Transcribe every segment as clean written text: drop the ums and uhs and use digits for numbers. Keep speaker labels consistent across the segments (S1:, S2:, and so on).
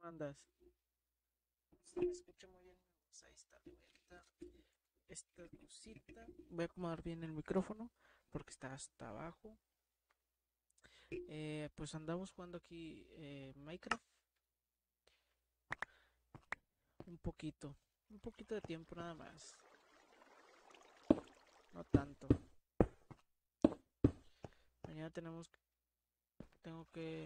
S1: ¿Cómo andas? Se me escucha muy bien mi voz. Ahí está. Le voy a quitar esta cosita. Voy a acomodar bien el micrófono porque está hasta abajo. Pues andamos jugando aquí Minecraft. Un poquito. Un poquito de tiempo nada más. No tanto. Mañana tengo que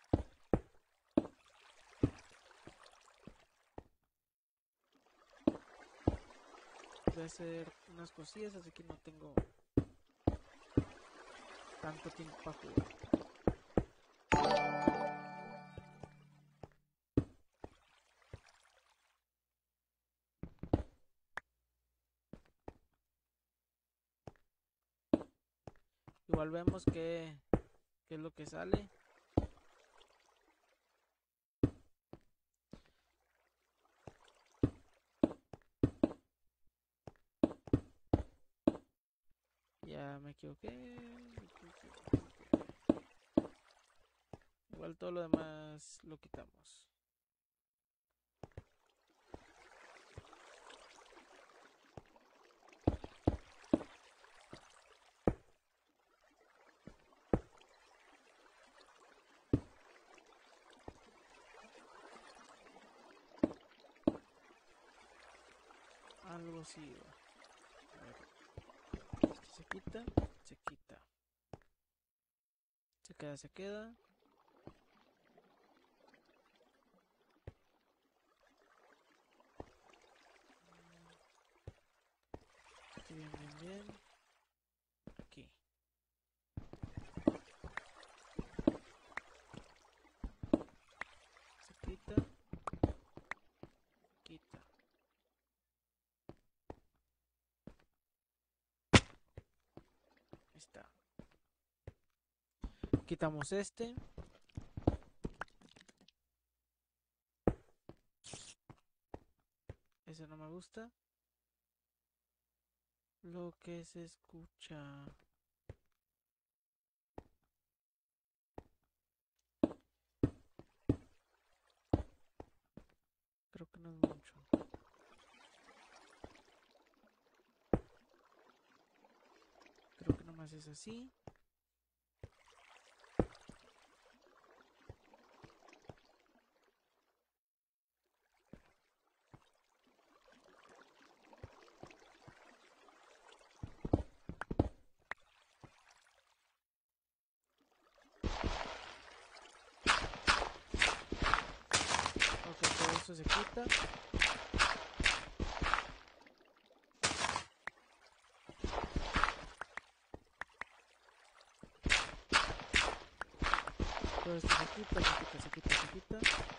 S1: voy a hacer unas cosillas, así que no tengo tanto tiempo para jugar. Igual vemos qué es lo que sale. Ya me equivoqué. Igual todo lo demás lo quitamos. Algo así. A ver. Esto se quita. Se quita. Se queda, se queda. Aquí, bien, bien, bien. Aquí. Se quita. Quita. Ahí está. Quitamos este. Ese no me gusta. Lo que se escucha. Creo que no es mucho. Creo que nomás es así. Ok, todo eso se quita. Todo esto se quita, se quita, se quita, se quita.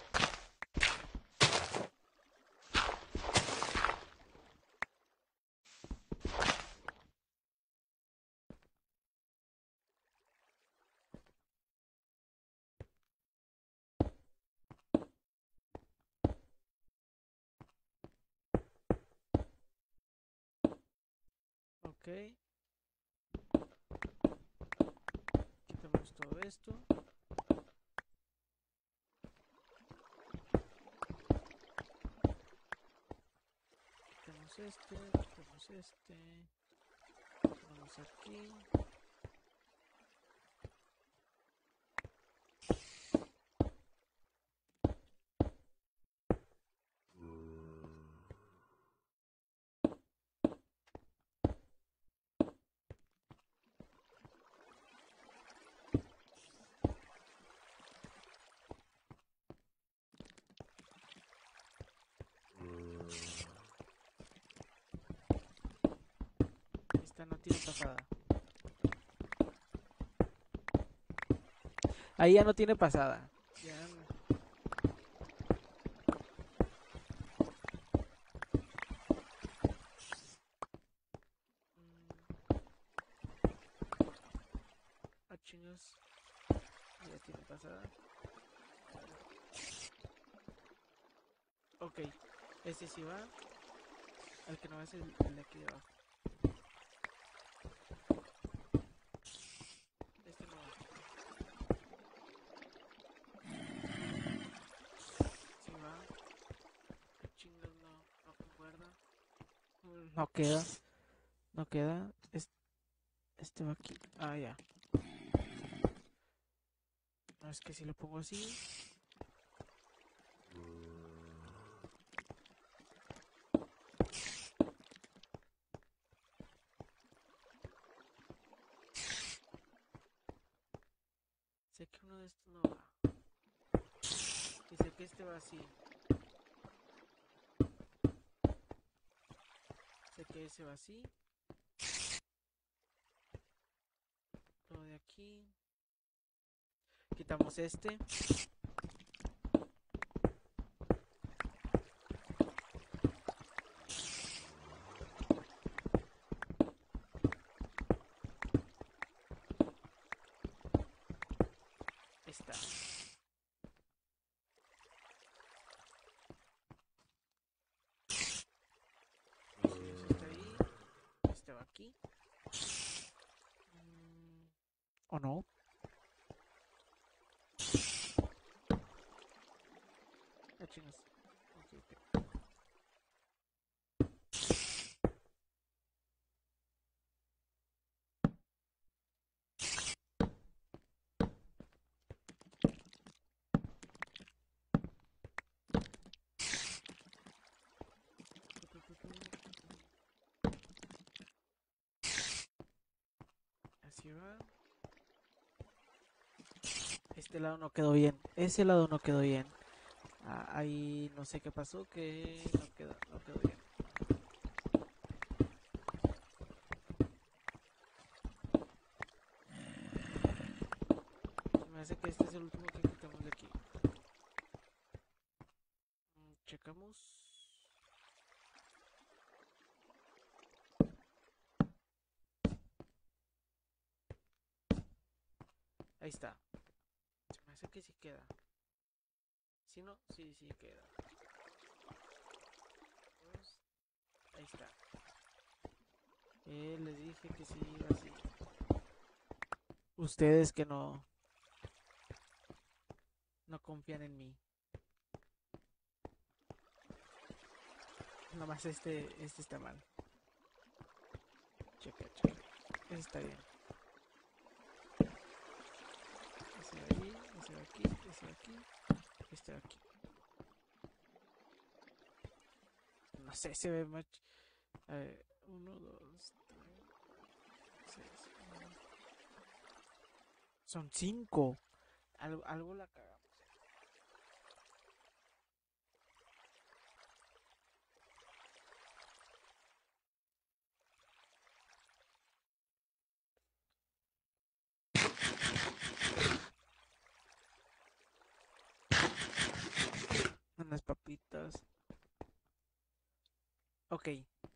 S1: Ok. Quitamos todo esto. Quitamos este. Quitamos este. Vamos aquí. Esta no tiene pasada. Ahí ya no tiene pasada. Ya no. Chingas. Ya tiene pasada. Ok. Este sí va. El que no va es el de aquí de abajo. Este no va. Sí No queda, no queda. Este va aquí. Ah, ya. No, es que si lo pongo así. Sé que uno de estos no va. Y sé que este va así. Sé que ese va así. Lo de aquí. Quitamos este. Está. Eso está ahí. Este va aquí. ¿O no? Ah, chingas. Ok, ok. Así va. Este lado no quedó bien. Ese lado no quedó bien. Ah, ahí no sé qué pasó, que no quedó bien. Se me hace que este es el último que quitamos de aquí. Checamos. Ahí está. Se me hace que sí queda. Si no, sí, sí queda. Pues, ahí está. Les dije que sí iba así. Ustedes que no confían en mí. Nomás este está mal. Checa, checa. Este está bien. Ese de ahí, ese de aquí, ese de aquí, este de aquí. No sé, se ve más. A ver, 1, 2, 3, 6. Son 5. Algo la cagamos. Unas papitas. Ok.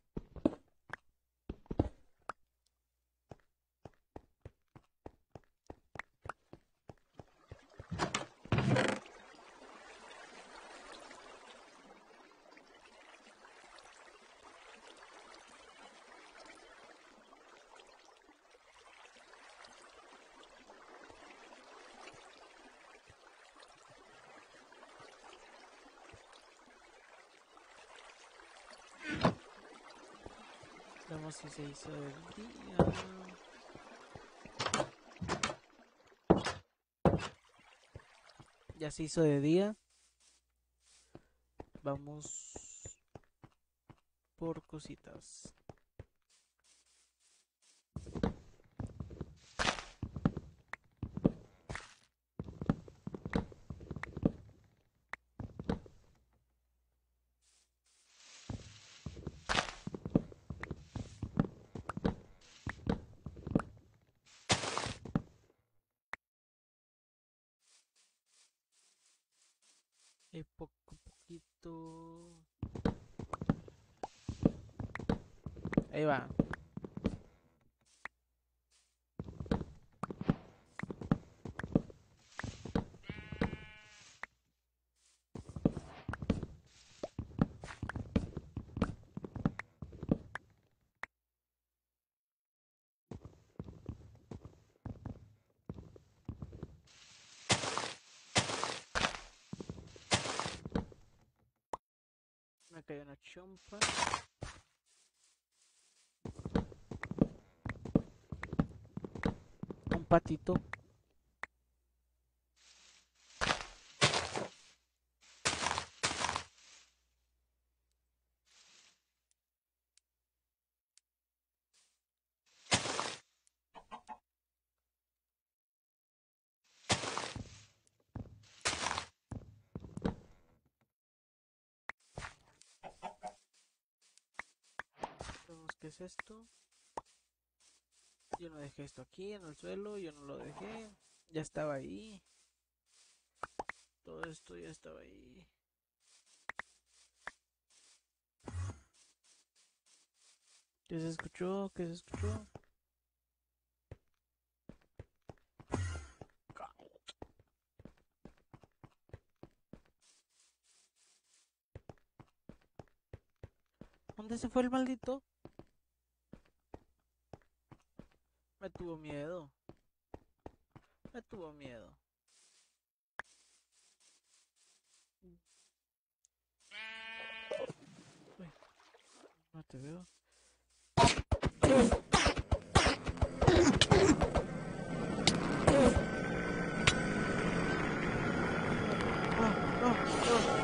S1: Vemos si se hizo el día. Ya se hizo de día. Vamos por cositas. Poquito. Ahí va. Me cayó una chompa. patito. Vemos qué es esto. Yo no dejé esto aquí en el suelo, yo no lo dejé. Ya estaba ahí. Todo esto ya estaba ahí. ¿Qué se escuchó? ¿Qué se escuchó? ¿Dónde se fue el maldito? Me tuvo miedo. Me tuvo miedo. Uy, no te veo. Oh, oh, oh.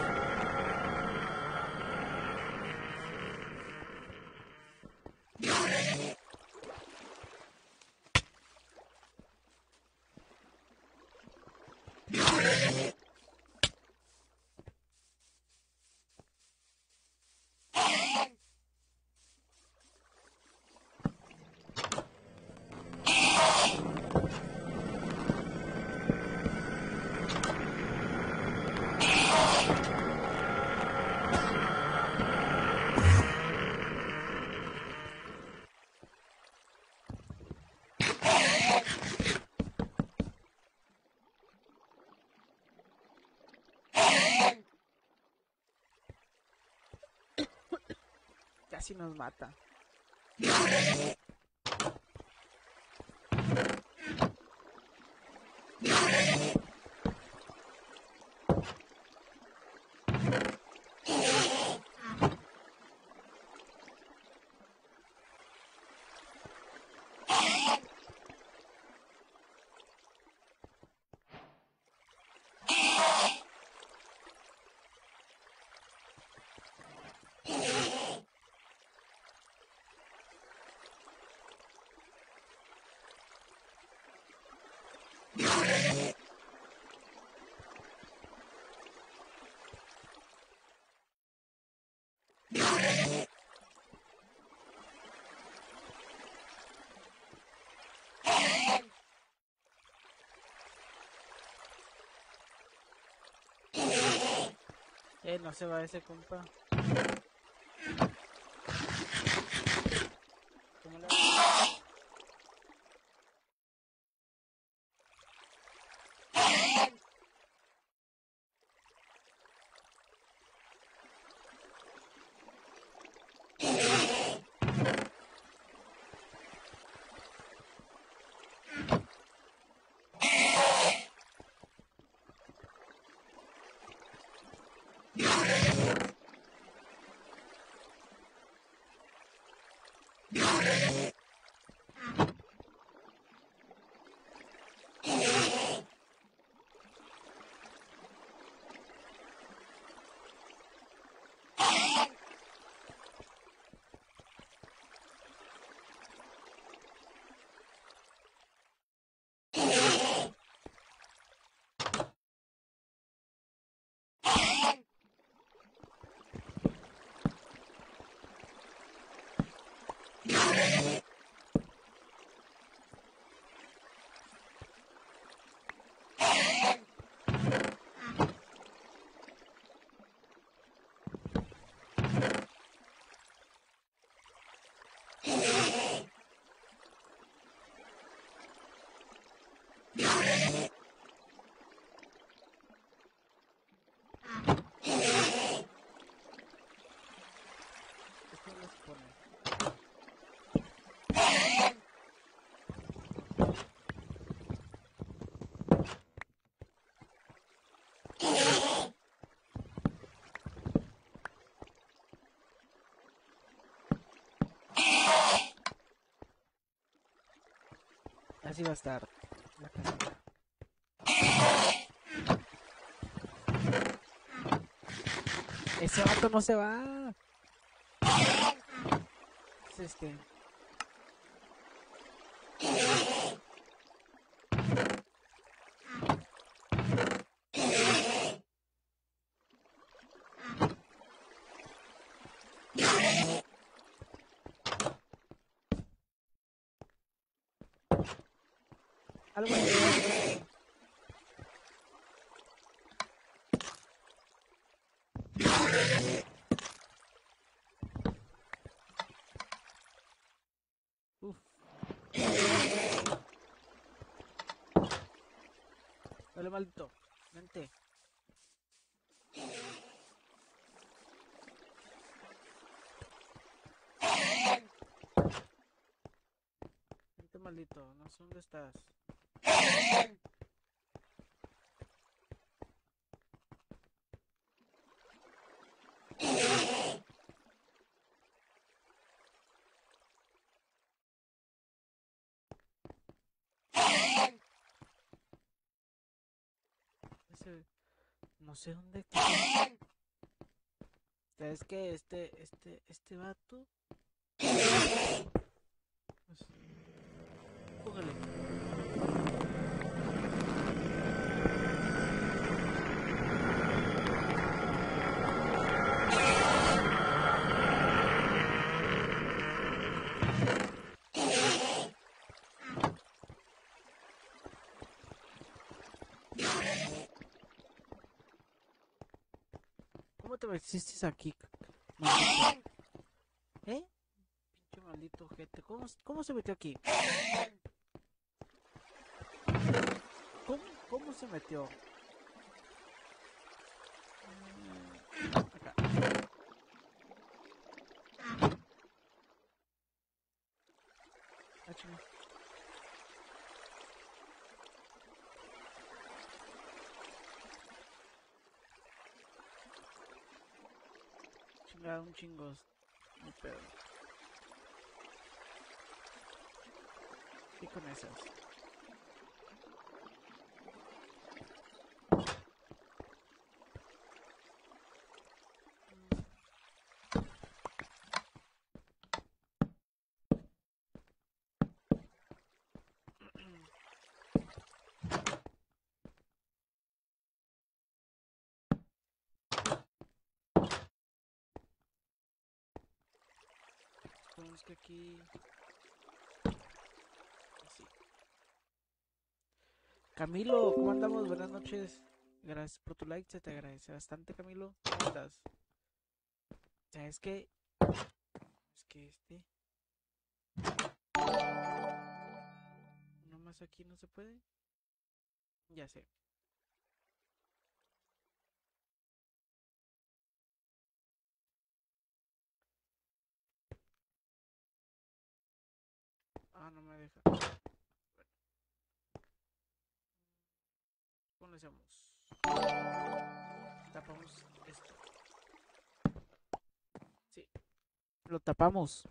S1: Casi nos mata. No se va ese compa. ¿Cómo le hago? ¿Qué les pone? Así va a estar. La casita. Ese vato no se va. Es este. Algo así. Uf. Dale, maldito. Vente. Vente, maldito. No sé dónde estás. Ese... No sé dónde. ¿Sabes qué? Este vato. Pues, póngale. ¿Cómo te metiste aquí? Maldito. ¿Eh? Pinche maldito gente. ¿Cómo se metió aquí? ¿Cómo se metió? Acá. Ah, chinga. Chingada, un chingos. No pedo. Y con esas. Suponemos que aquí. Así. Camilo, ¿cómo andamos? Buenas noches. Gracias por tu like, se te agradece bastante, Camilo. ¿Cómo estás? ¿Sabes qué? Es que nomás aquí no se puede. Ya sé. Ah, no me deja. Bueno, ¿cómo le hacemos? Tapamos esto. Sí, lo tapamos.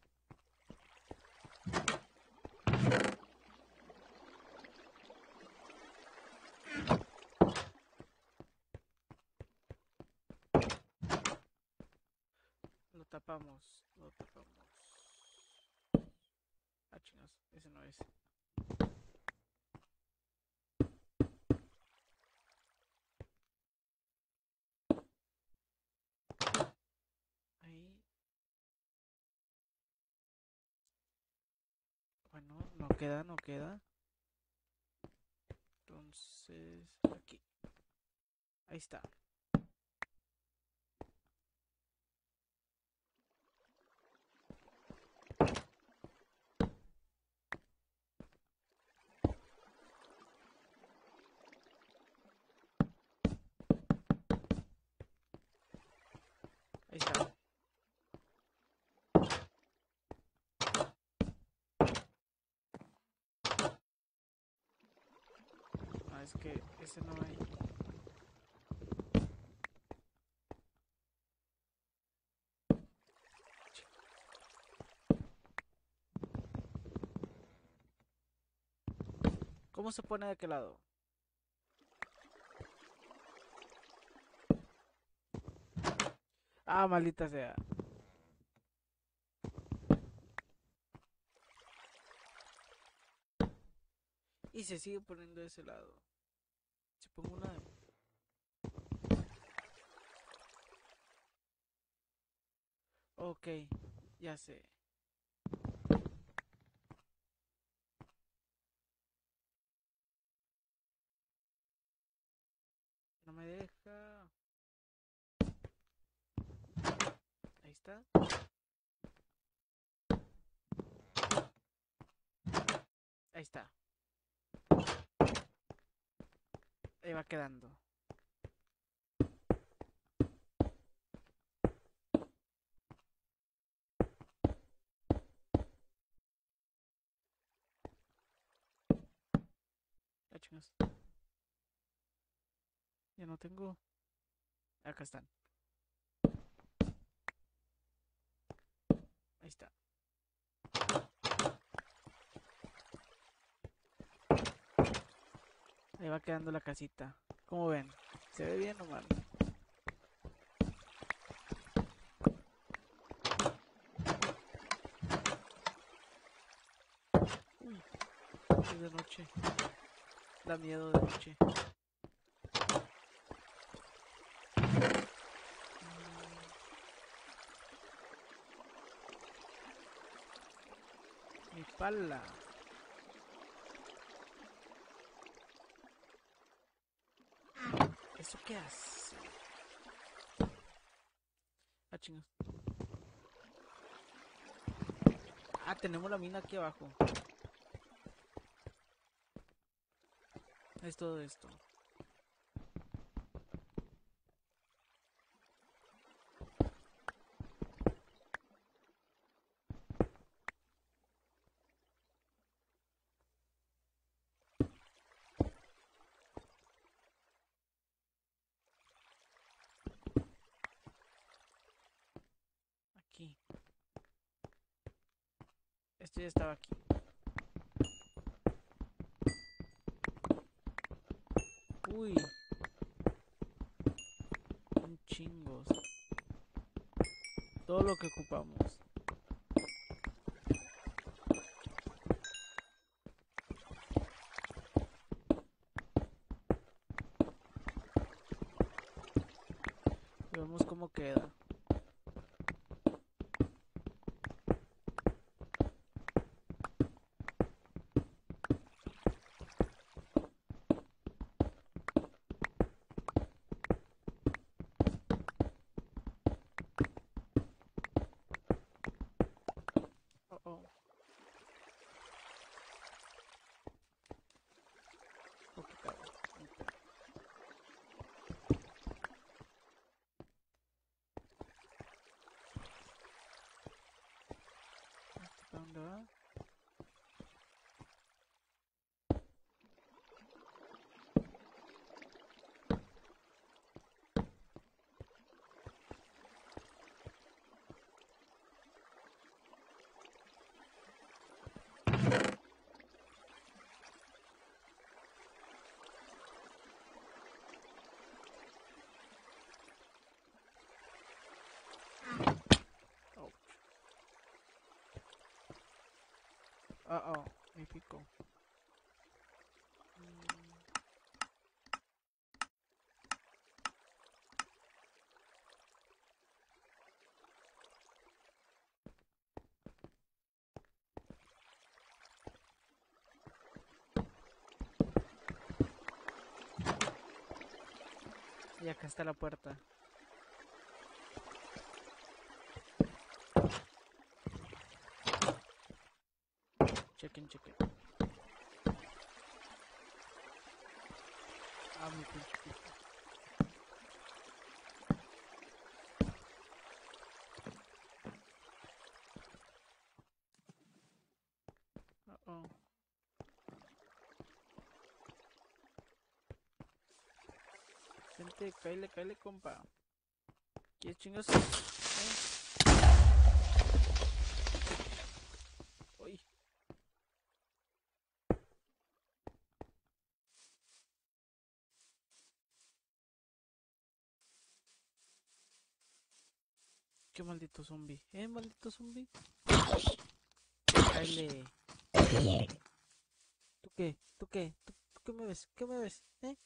S1: Lo tapamos. Lo tapamos. Ah, chingas, ese no es. Ahí. Bueno, no queda, no queda. Entonces, aquí. Ahí está. Ahí está. Ah, es que ese no hay. ¿Cómo se pone de aquel lado? Ah, maldita sea. Y se sigue poniendo de ese lado. Si pongo una de... Ok, ya sé. No me deja. Ahí está. Ahí está. Ahí va quedando. Ah, chingas. Ya no tengo. Acá están. Ahí está. Ahí va quedando la casita. ¿Cómo ven? ¿Se ve bien o mal? Uy, es de noche. Da miedo de noche. Mi pala. ¿Eso qué hace? Ah, chingas. Ah, tenemos la mina aquí abajo. Es todo esto. Aquí. Esto ya estaba aquí. Uy. Un chingos. Todo lo que ocupamos. Y vemos cómo queda. Oh, oh. Poquita agua. ¿Para dónde va? Oh. Oh, oh. Me picó. Y acá está la puerta. Chequen, chequen. Ah, mi pinche pico. Oh, oh. Gente, cáele, cáele, compa. ¿Qué chingos? Uy. Qué maldito zombie. Maldito zombie. Dale. ¿Tú qué? ¿Tú qué? ¿Tú qué me ves? ¿Qué me ves?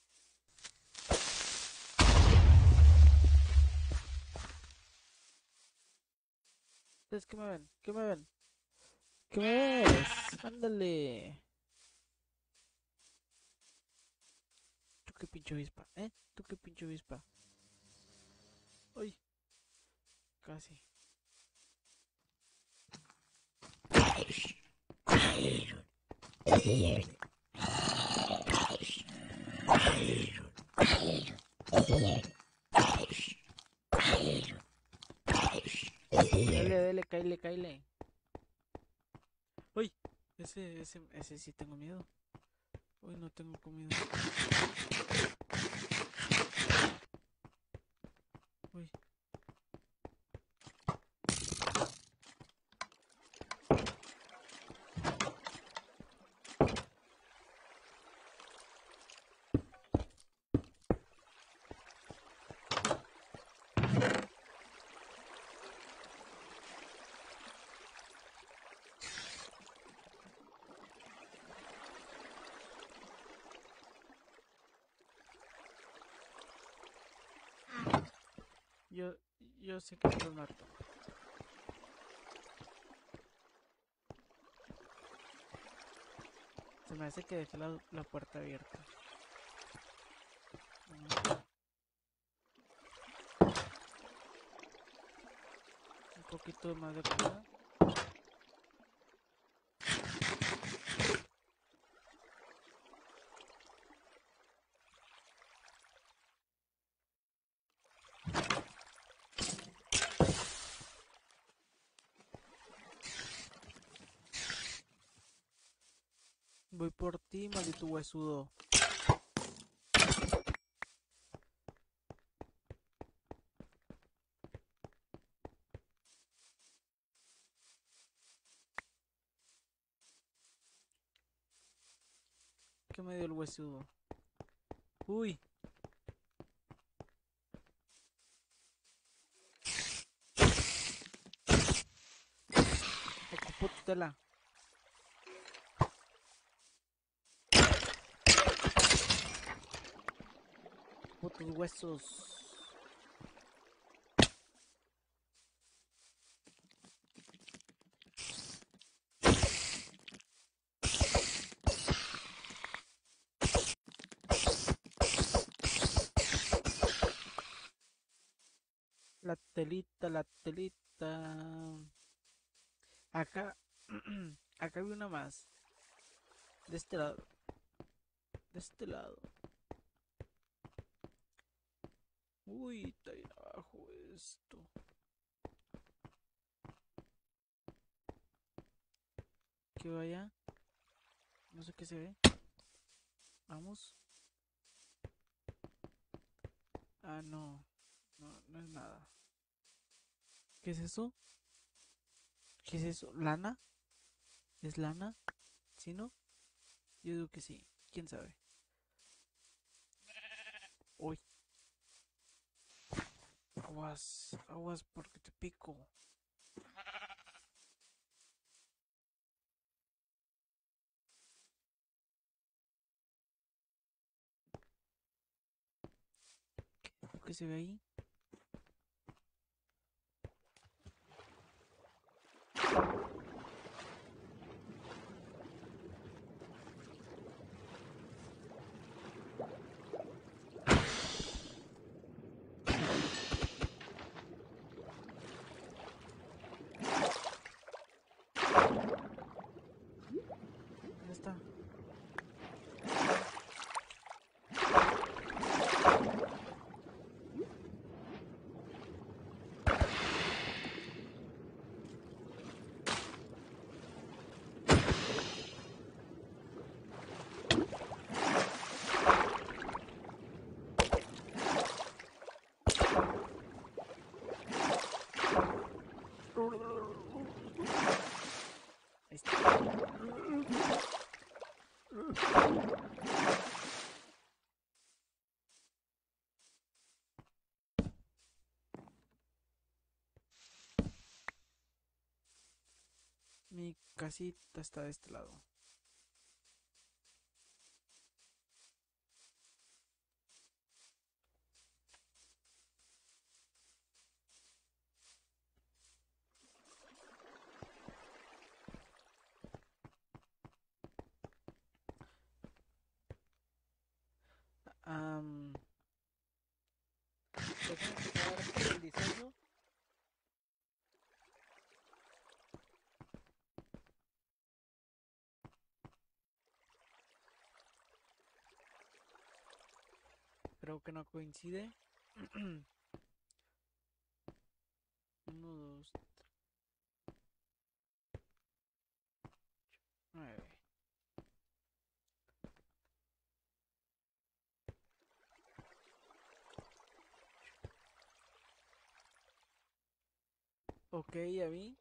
S1: ¿Ustedes qué me ven? ¿Qué me ven? ¿Qué me ves? Ándale. ¿Tú qué pinche avispa? ¿Tú qué pinche avispa? Uy, casi. Dale, dale, caile, caile. Uy, ese sí tengo miedo. Uy, no tengo comida. Uy. Yo, yo sé que estás muerto. Se me hace que dejé la puerta abierta. Un poquito más de comida. Voy por ti, maldito huesudo. ¿Qué me dio el huesudo? Uy. Ocupo tu tela. Ocupo tus huesos. La telita, la telita. Acá, acá vi una más. De este lado. De este lado. Uy, está ahí abajo esto. ¿Qué vaya? No sé qué se ve. Vamos. Ah, no. No, no es nada. ¿Qué es eso? ¿Qué es eso? ¿Lana? ¿Es lana? ¿Sí, no? Yo digo que sí. ¿Quién sabe? Uy. Aguas. Aguas porque te pico. ¿Qué se ve ahí? ¿Dónde está? casi está de este lado. Déjame checar el diseño. Creo que no coincide. 1, 2, 9. Ok, ya vi.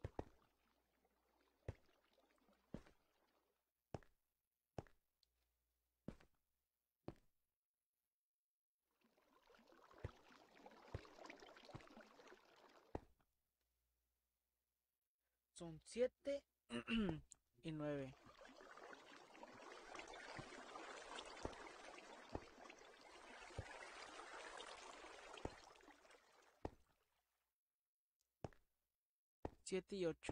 S1: Son 7 y 9. Siete y 8.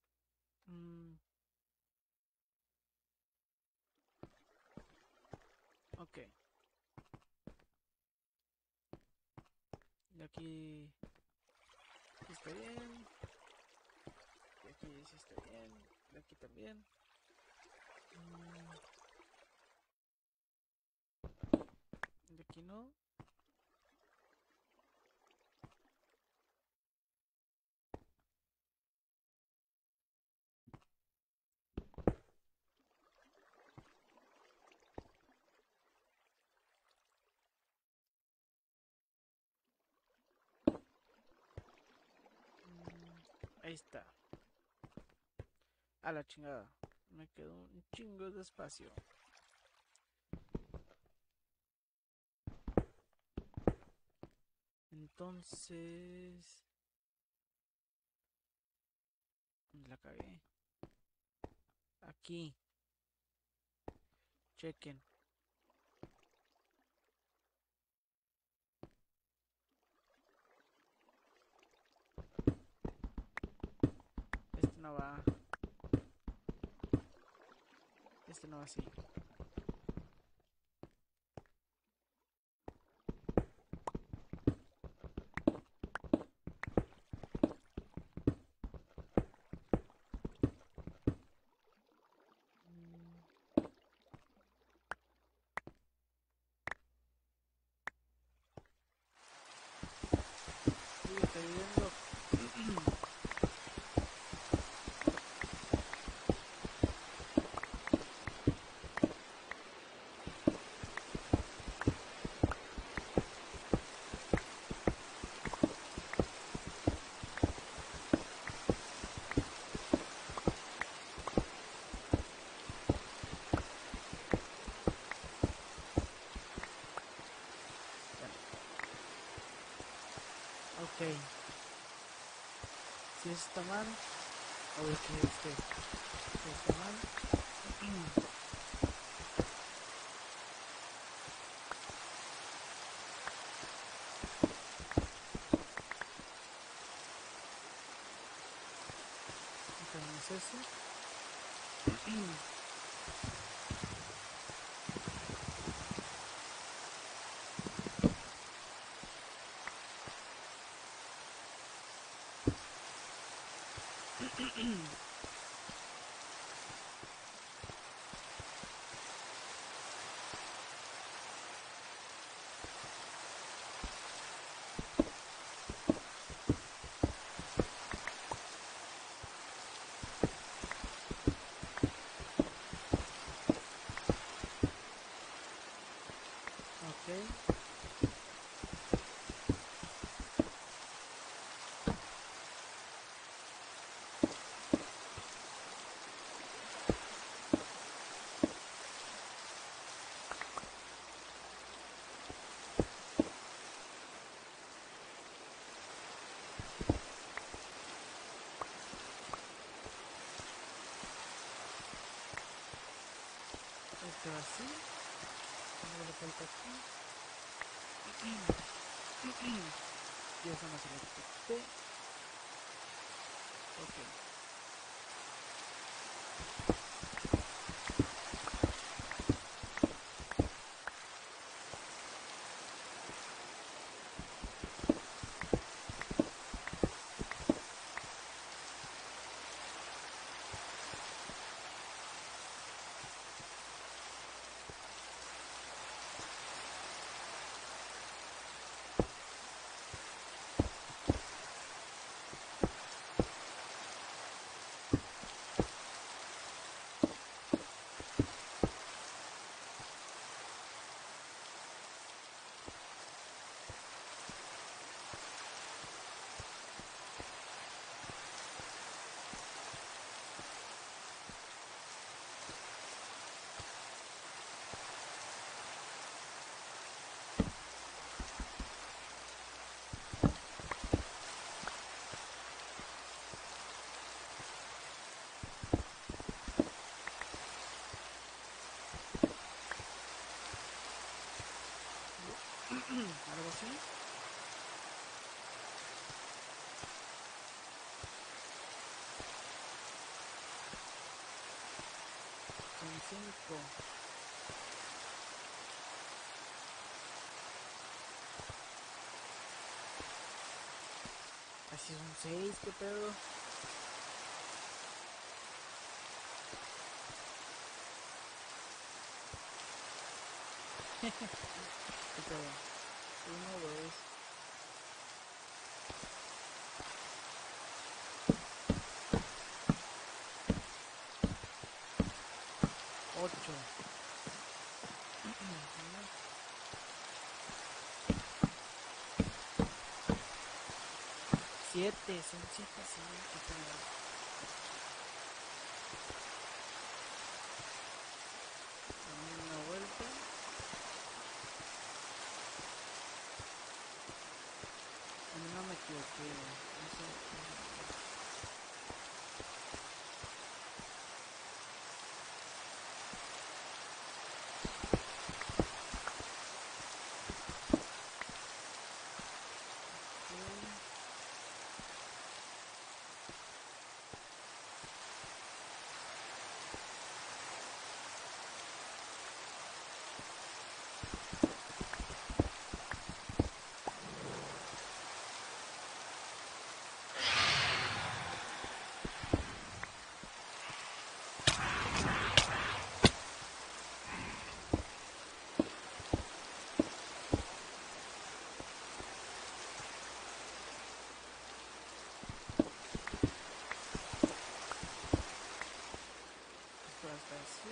S1: Ok. Y aquí está bien. Y aquí sí está bien. Y aquí también. De aquí no. Ahí está. A la chingada. Me quedó un chingo de espacio. Entonces... la cagué. Aquí. Chequen. Este no va. Este no va así. Sí, estoy viendo. Ok. Si está mal, o es que si está mal. Entonces eso. Ok. ahora sí. ¿Cómo le falta aquí? Y eso no se lo quité. Ok. Algo así. Son 5. Así son 6, qué pedo. Qué pedo. 1, 2. 8. 7, son 7, sí, qué pedo. Una vuelta. No me equivoqué. No sé. Esto hasta así.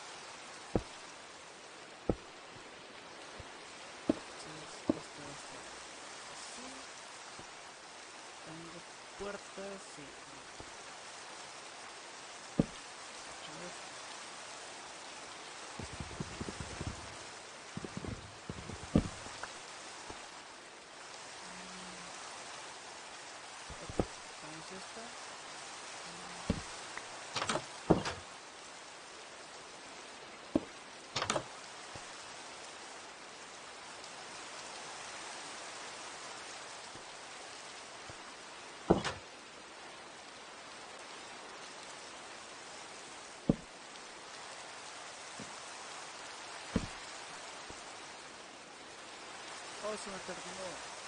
S1: Entonces, esto hasta así. Tengo puertas, sí. Esta. Oh, se me terminó.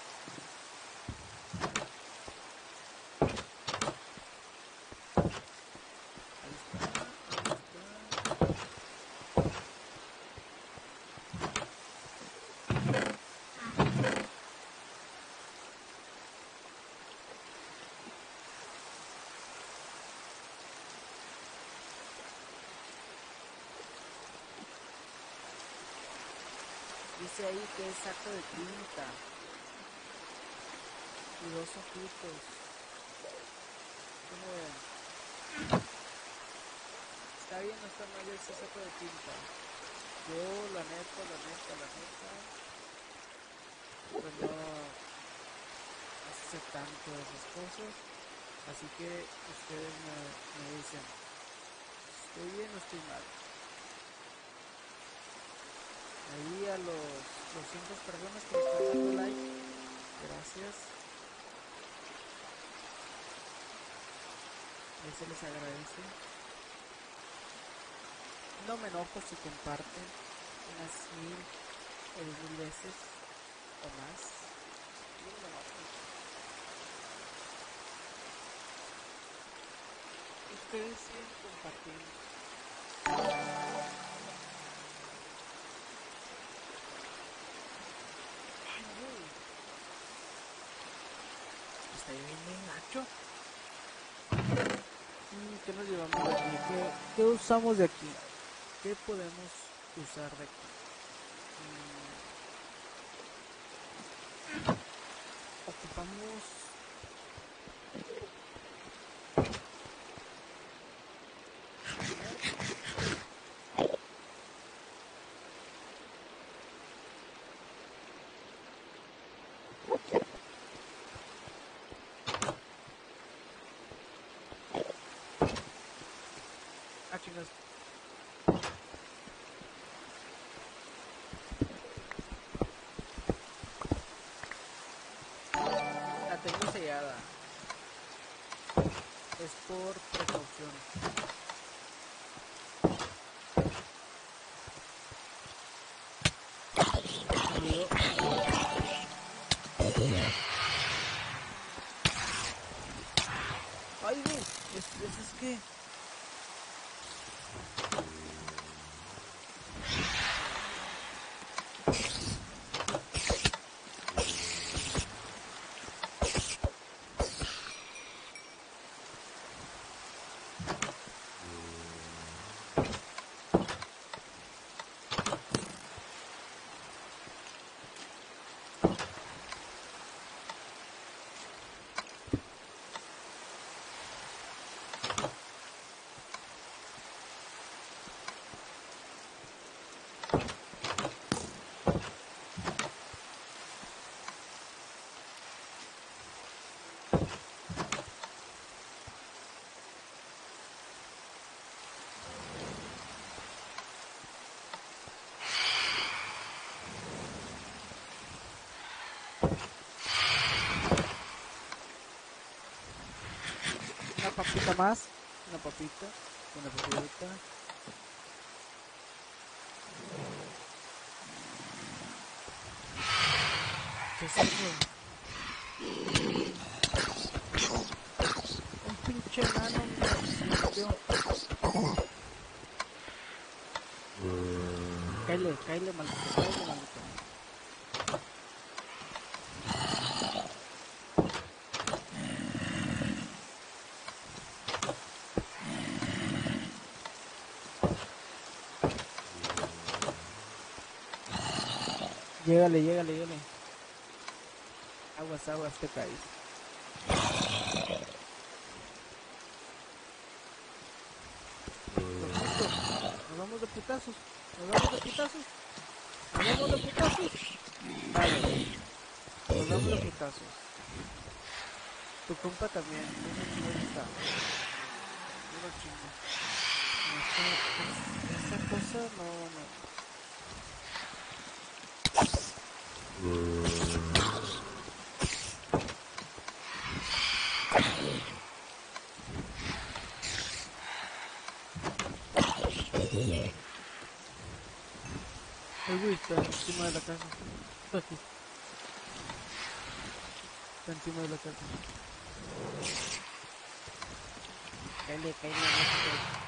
S1: Ahí está, ahí está. Dice ahí que es saco de tinta. Y 2 ojitos. ¿Cómo ven? ¿Está bien o está mal ese saco de tinta? Yo, la neta, pues no sé tanto de esas cosas. Así que ustedes me dicen, ¿estoy bien o estoy mal? Ahí a los 200 personas que me están dando like, gracias. Ahí se les agradece. No me enojo si comparten unas 1000 o 2000 veces o más. Yo no me enojo. Ustedes siguen compartiendo. Ay, güey. Está bien gacho. ¿Qué nos llevamos de aquí? ¿Qué usamos de aquí? ¿Qué podemos usar de aquí? Ocupamos chingas. La tengo sellada. Es por precaución. Ay, güey, es que... Una papita más. Una papita. Una papita. ¿Qué es eso? Un pinche enano me metió. Cáele, maldito, cáele, maldito. Llégale. Aguas, te caes. Nos vamos de putazos. Vale, nos vamos de putazos. Tu compa también, no está. No lo chingo. Esta cosa no. El güey está encima de la casa. Está aquí. Está encima de la casa. Cállate, no.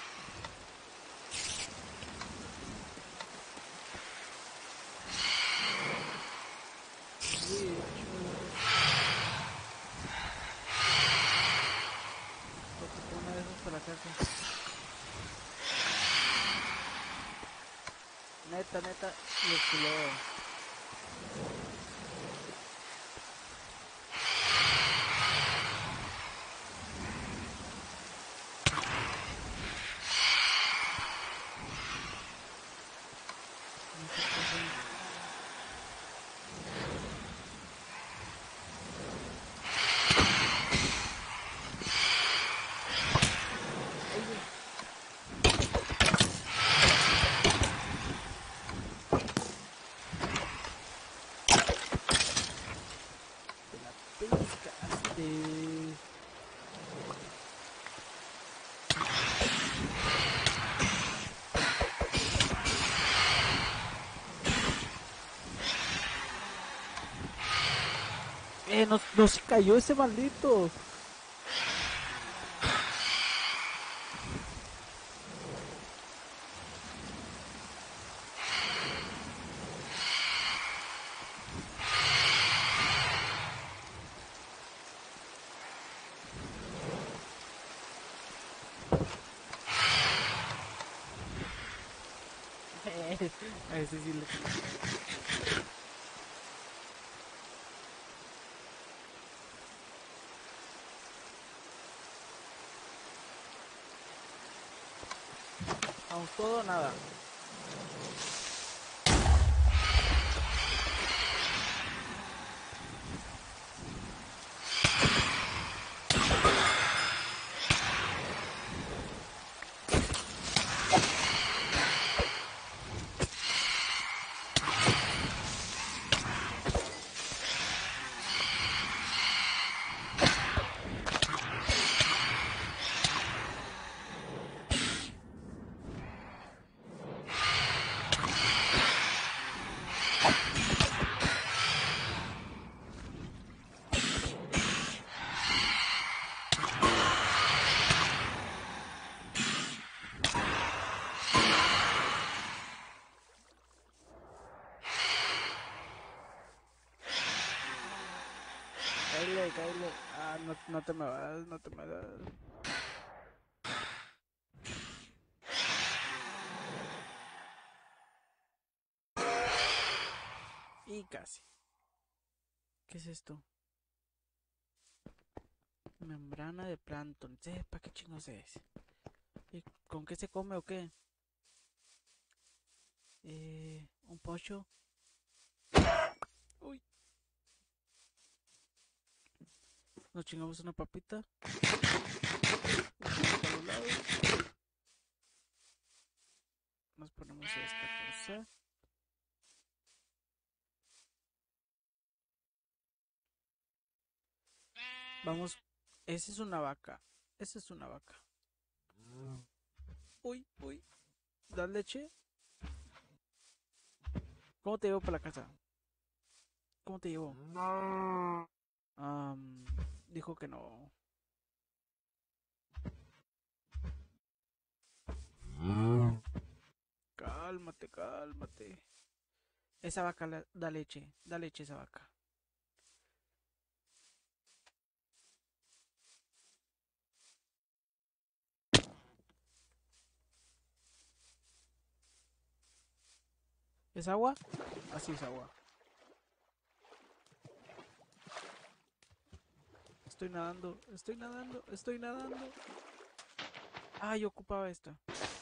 S1: Una de esas para la casa. Neta, lo culó. pellizcaste. No se cayó ese maldito. A ese sí le... Vamos todo o nada. Cáele. Ah, no te me vas, no te me vas. Y casi. ¿Qué es esto? Membrana de plancton. ¿Para qué chingos es? ¿Y con qué se come o qué? Un pollo. Uy. Nos chingamos una papita. Para un lado. Nos ponemos esta cosa. Vamos. Esa es una vaca. Esa es una vaca. Uy. ¿Das leche? ¿Cómo te llevo para la casa? ¿Cómo te llevo? Dijo que no. Cálmate. Esa vaca da leche esa vaca. ¿Es agua? Así es agua. Estoy nadando. Ah, yo ocupaba esta.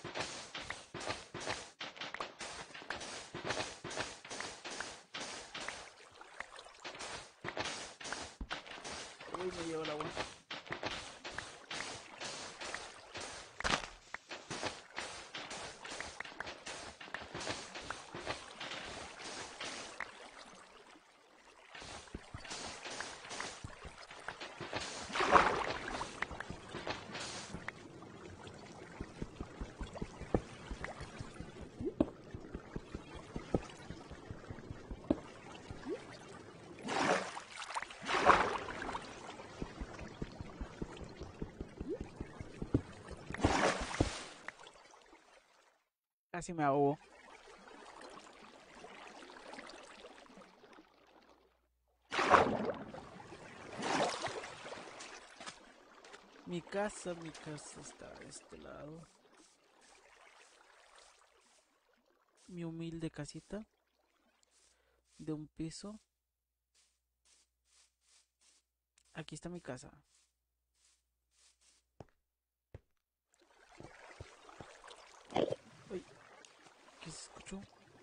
S1: Uy, me llevo el agua. Casi me ahogo. Mi casa está de este lado. Mi humilde casita de un piso. Aquí está mi casa. Uy, ¿qué se escuchó?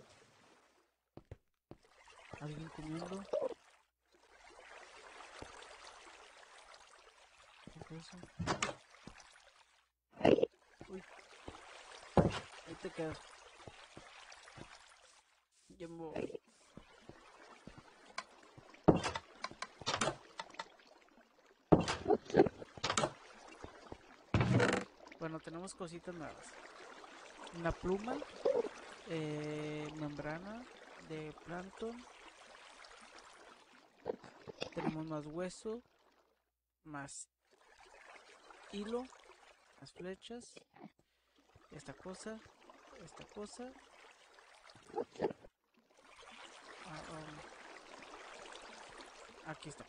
S1: ¿Alguien comiendo? ¿Qué fue eso? Uy, ahí te quedas. Ya me voy. Bueno, tenemos cositas nuevas. Una pluma, membrana de plancton. Tenemos más hueso, más hilo, más flechas. Esta cosa. Aquí está.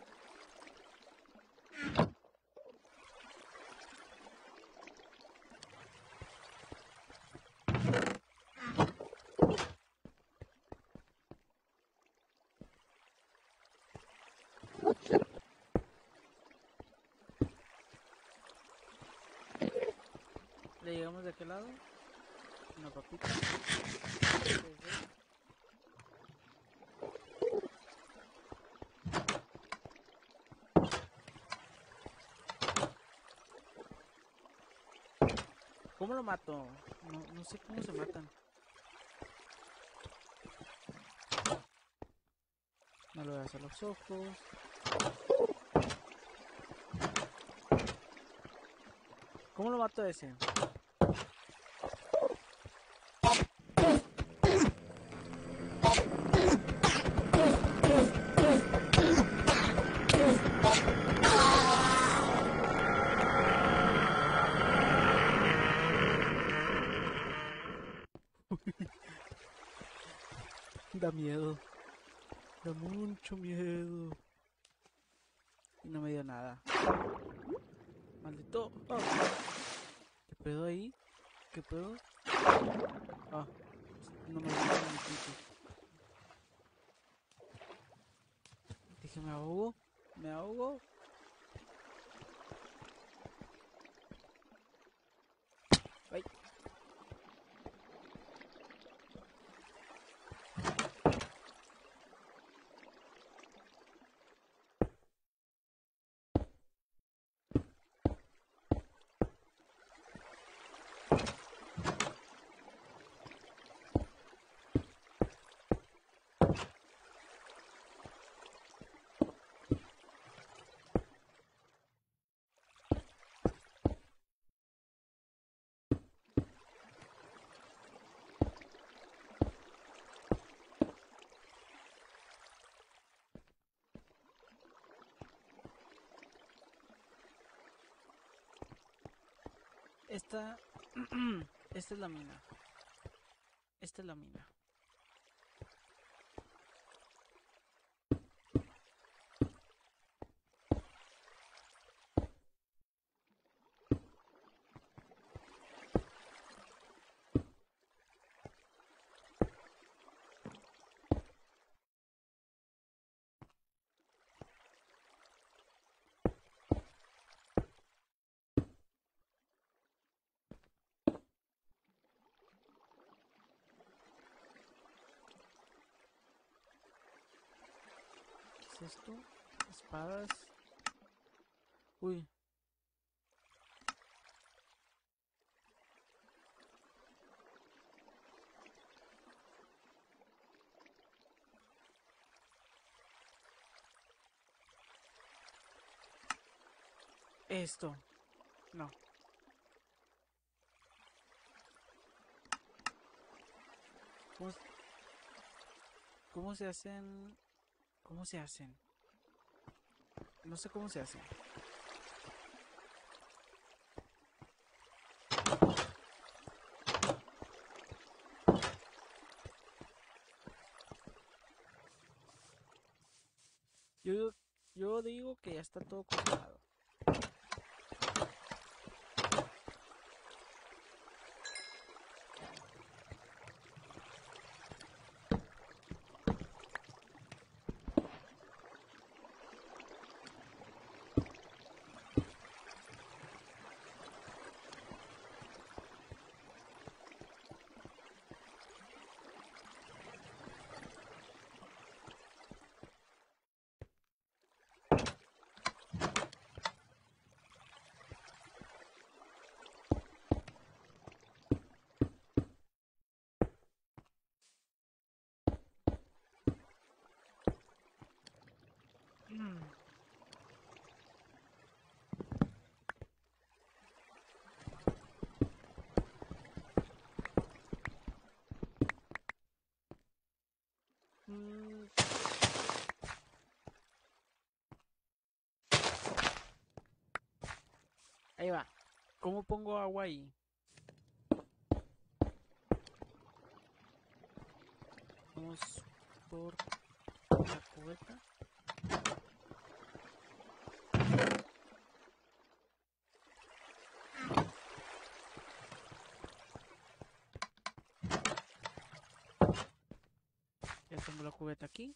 S1: Le llegamos de aquel lado. Una papita. ¿Cómo lo mato? No sé cómo se matan. No le voy a hacer los ojos. ¿Cómo lo mato a ese? Da miedo. Da mucho miedo. Y no me dio nada. Maldito. Oh. ¿Qué pedo ahí? ¿Qué pedo? Ah, no me dio ni pico. Dije, me ahogo. Me ahogo. Ay. Esta es la mina. Esta es la mina. ¿Qué es esto? Espadas. Uy. Esto. No. ¿Cómo, cómo se hacen? ¿Cómo se hacen? No sé cómo se hacen. Yo digo que ya está todo cocinado. Ahí va. ¿Cómo pongo agua ahí? Vamos por la cubeta. Ya tengo la cubeta aquí.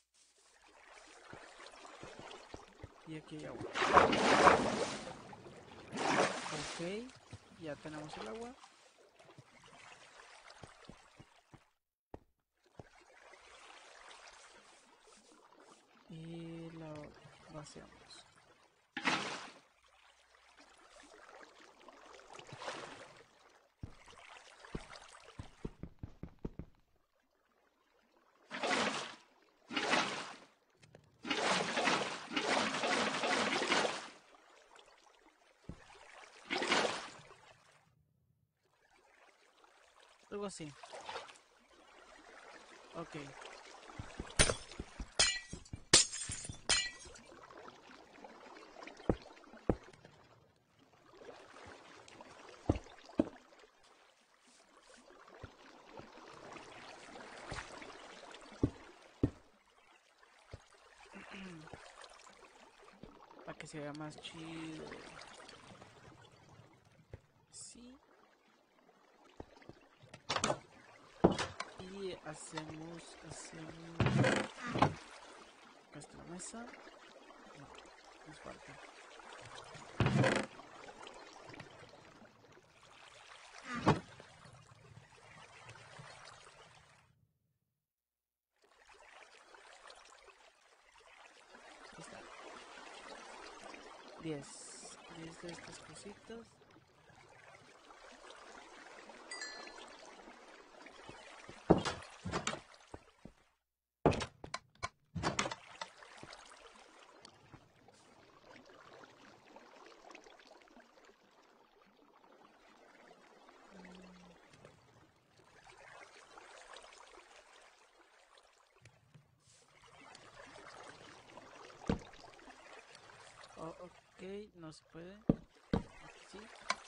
S1: Y aquí hay agua. Ok, ya tenemos el agua. Y la vaciamos. Algo así. Ok. Para que se vea más chido. Sí. Y hacemos nuestra mesa. No, nos falta. Ahí está. 10 de estas cositas. Oh, ok, no se puede. Aquí sí.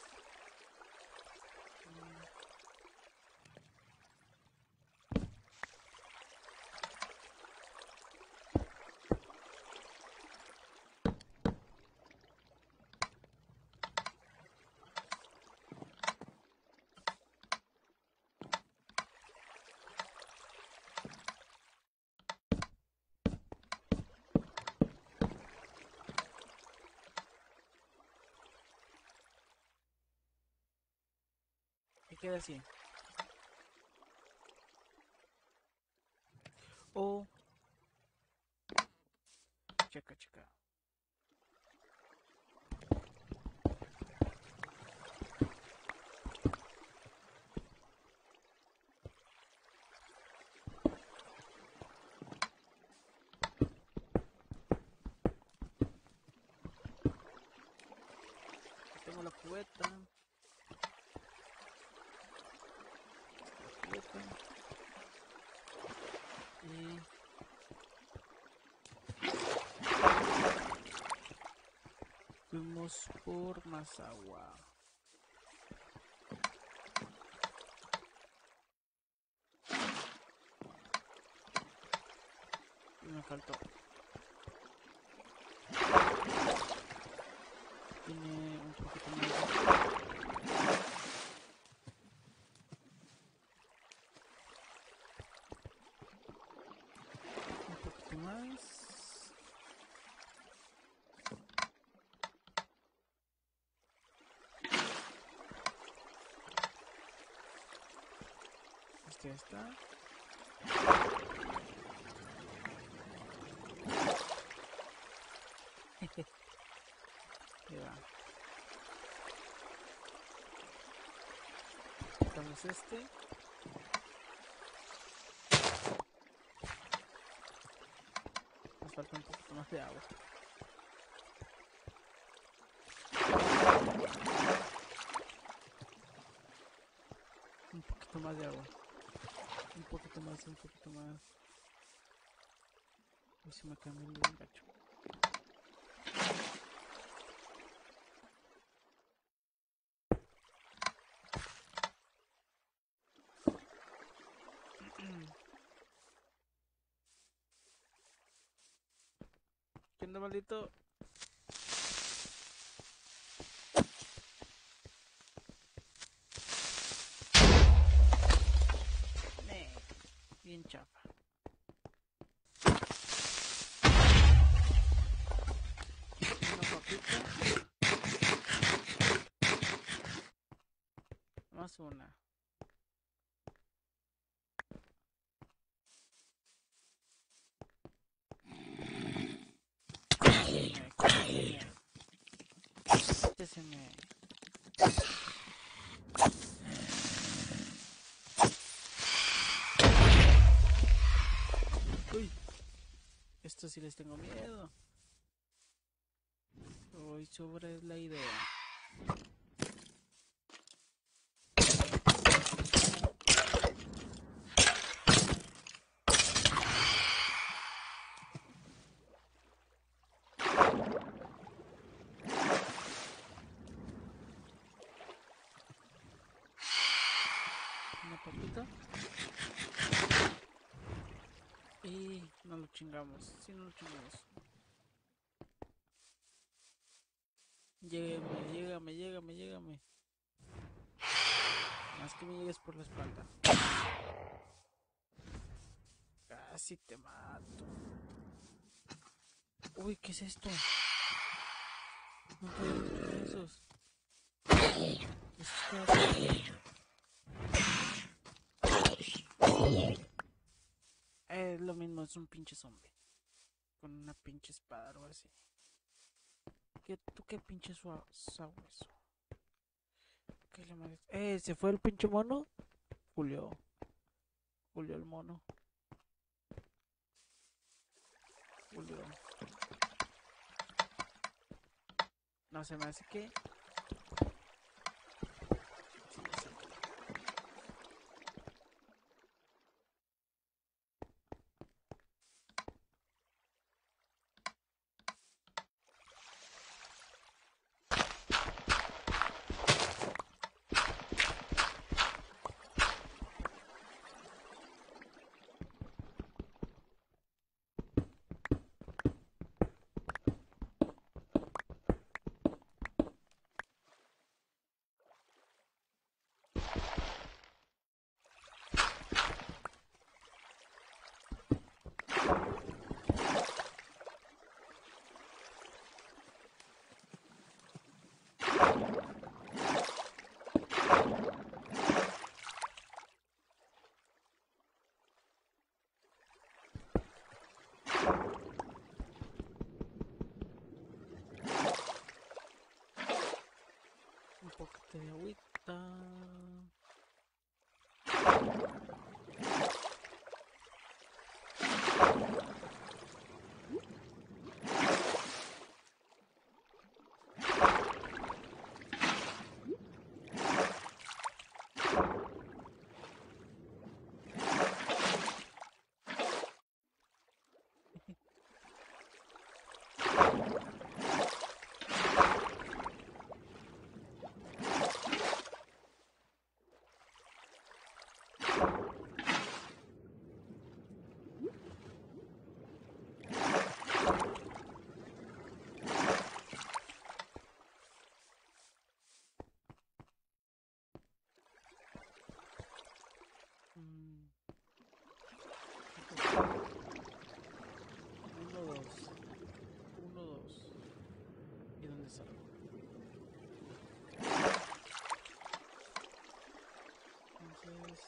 S1: Y queda así. Oh, checa, checa. Tengo la cubeta. Y fuimos por más agua. Y me faltó. Tiene un poquito más de agua. Un poquito más. Este ya está. Ahí va. Quitamos este. Nos falta un poquito más de agua. Un poquito más de agua. Un poquito más, un poquito más. Y se me cambió el gacho. anda, maldito. Bien chafa. Una papita. Más una. Quíteseme. Uy. Estos sí les tengo miedo. Hoy sobre la idea. Una papita. Y no lo chingamos. Sí, no lo chingamos. Llégame. Más que me llegues por la espalda. Casi te mato. Uy, ¿qué es esto? No puedo ver esos. Es lo mismo, es un pinche zombie. Con una pinche espada o algo así. ¿Tú qué pinche sabueso? ¿Qué le madre? ¿Se fue el pinche mono? Julio el mono. Julio. No se me hace que. Sí. Un poquito de agüita. Uno, dos. ¿Y dónde salgo? Entonces.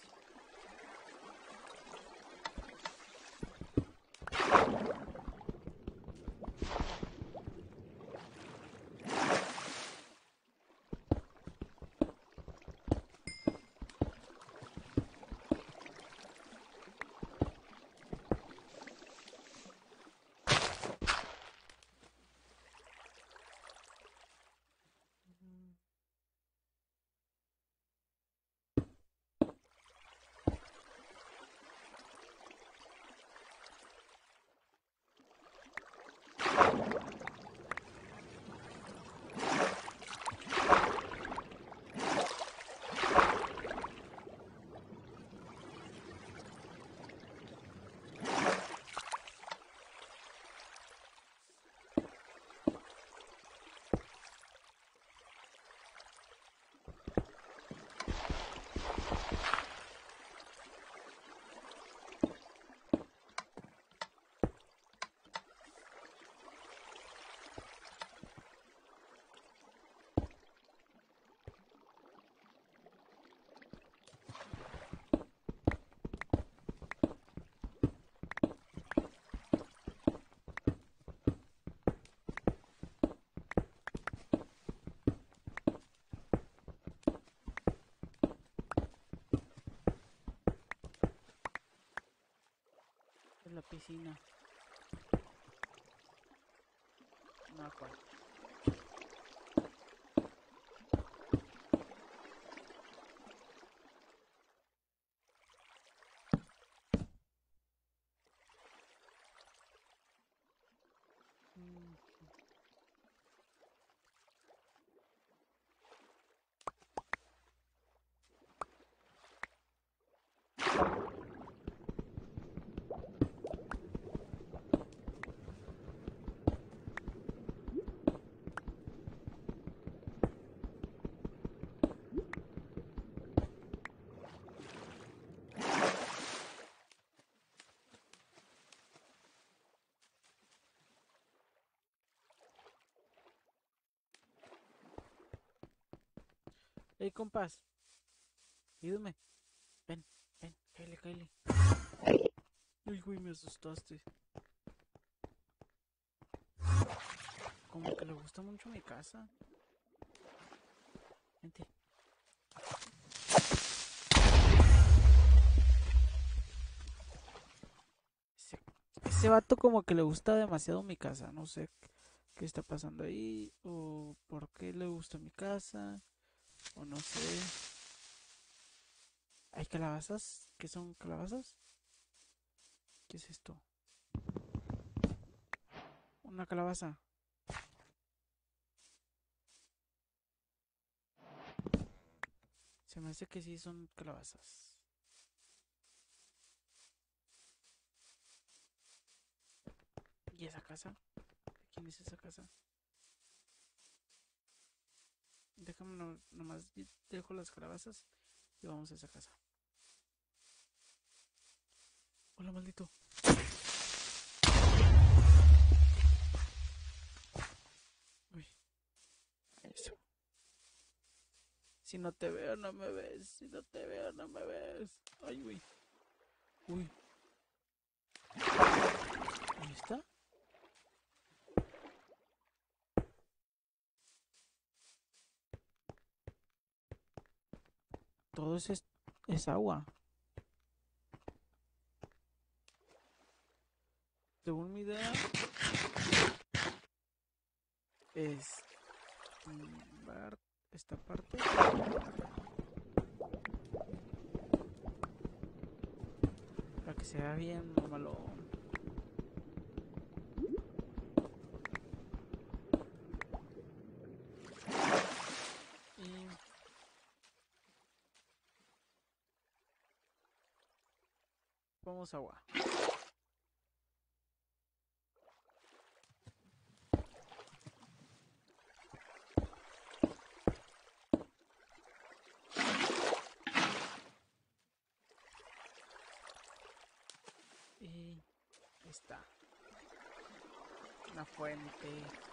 S1: piscina. No, ¿cuál? Mm, Hey, compas, ayúdame. Ven, ven, cáele, cáele. Ay, güey, me asustaste. Como que le gusta mucho mi casa. Vente. Ese, ese vato como que le gusta demasiado mi casa. No sé qué está pasando ahí. O por qué le gusta mi casa. O no sé. ¿Hay calabazas? ¿Qué son calabazas? ¿Qué es esto? Una calabaza. Se me hace que sí son calabazas. ¿Y esa casa? ¿De quién es esa casa? Déjame nomás dejo las calabazas y vamos a esa casa. Hola, maldito. Uy, eso. Si no te veo, no me ves. Si no te veo, no me ves. Ay, uy. Uy. ¿Ahí está? Todo es agua. Según mi idea, es bar esta parte para que se vea bien malo. Y vamos agua. Y ahí está. Una fuente.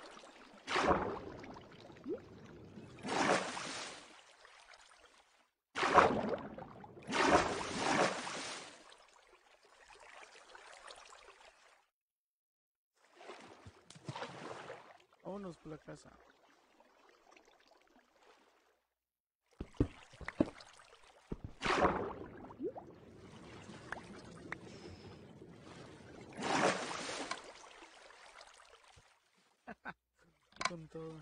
S1: Vámonos por la casa. Con todo.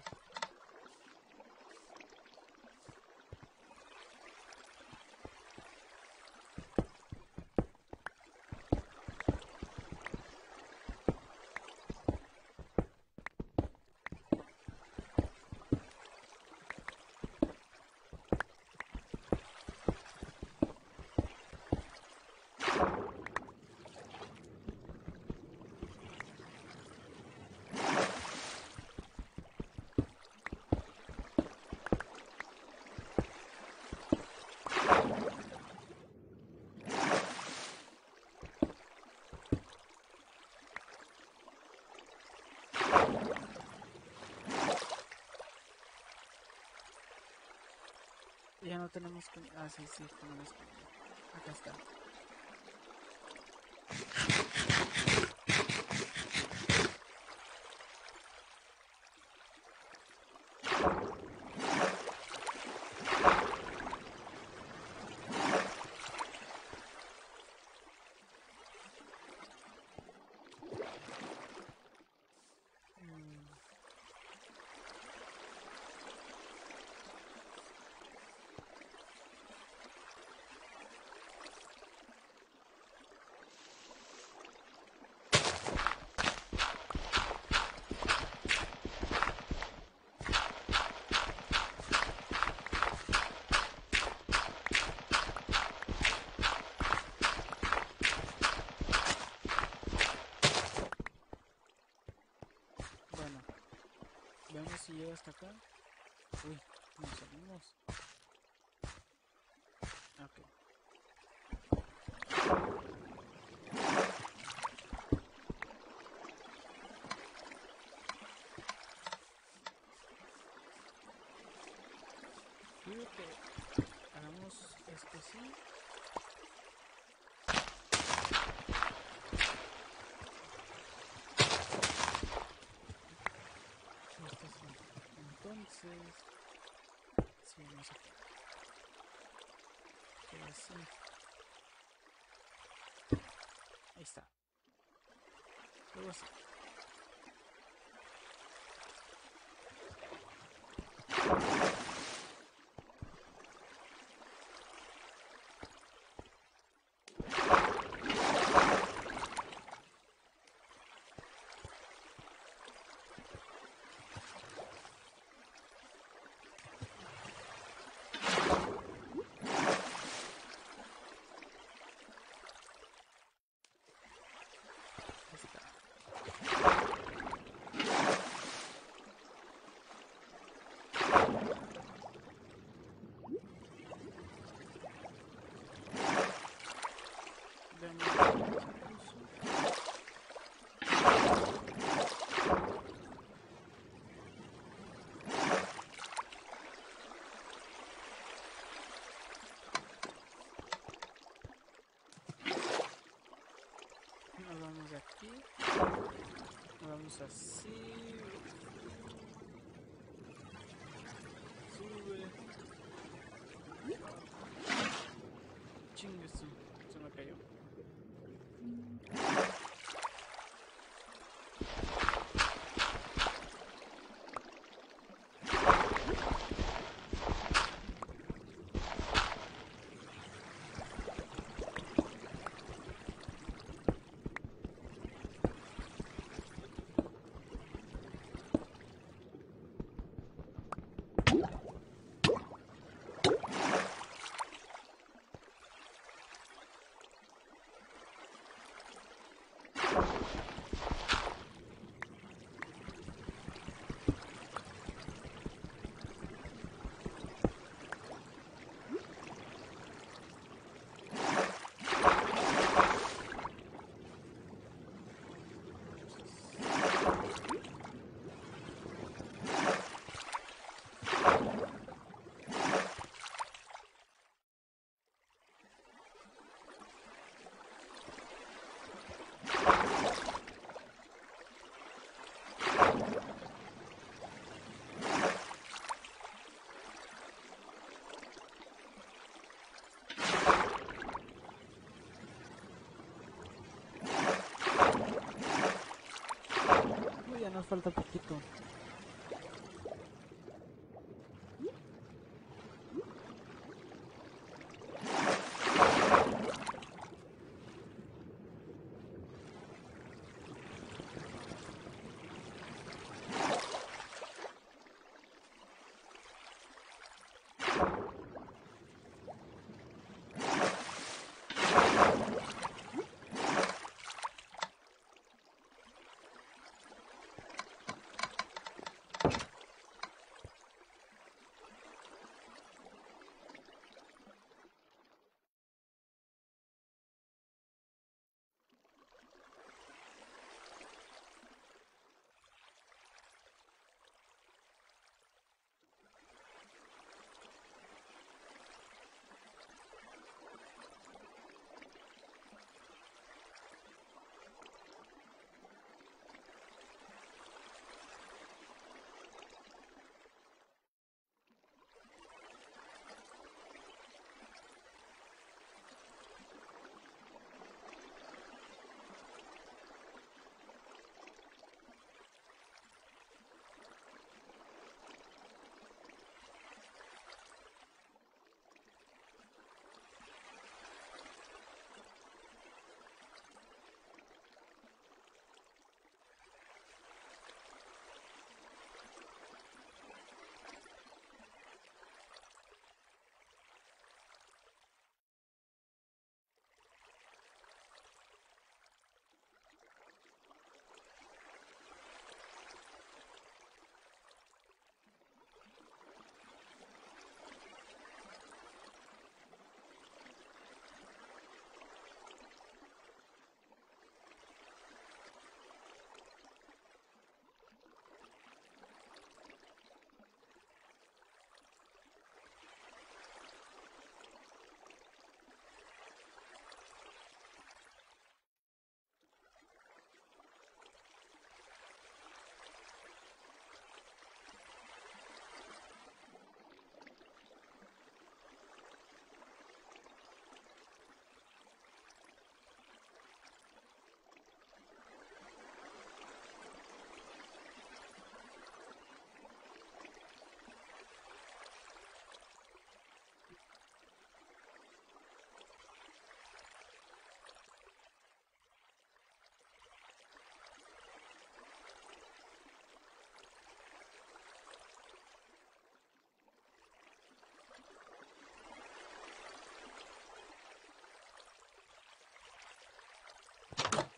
S1: Ya no tenemos que... Ah, sí, sí, tenemos que... Acá está. Veamos si llega hasta acá. Uy, nos salimos. Ok. Digo que hagamos esto así. Esto así. Entonces, sí, vamos aquí. Queda así. Ahí está. Luego así. Nos vamos de aquí. Nos vamos así. Sube. Chingue su. Se me cayó. Ya nos falta poquito.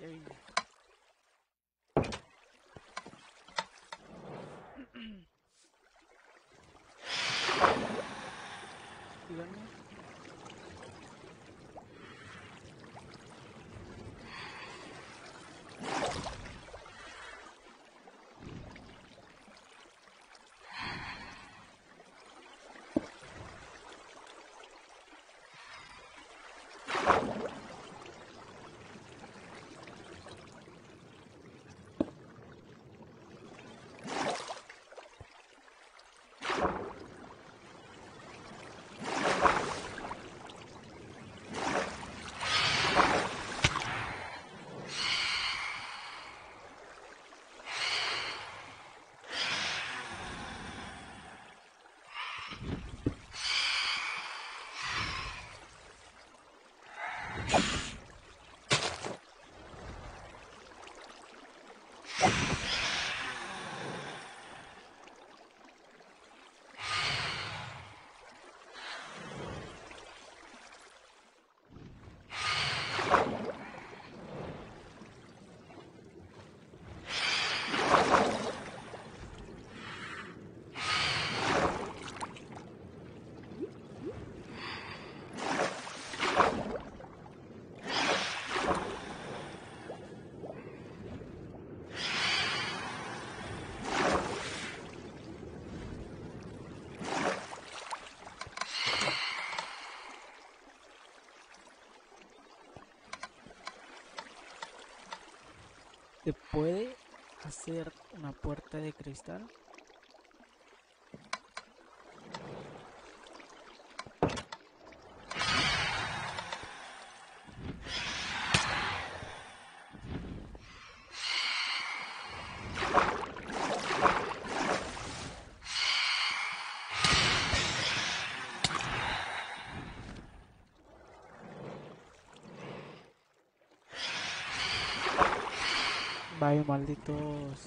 S1: Ya vine. Díganme. ¿Se puede hacer una puerta de cristal? Vaya malditos.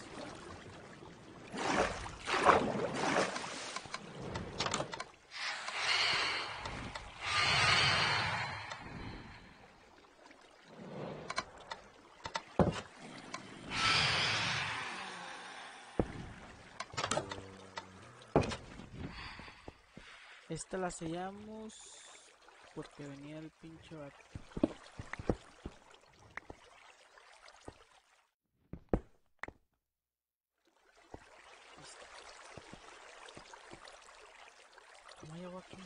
S1: Esta la sellamos porque venía el pinche vato. Listo. ¿Cómo llegó aquí?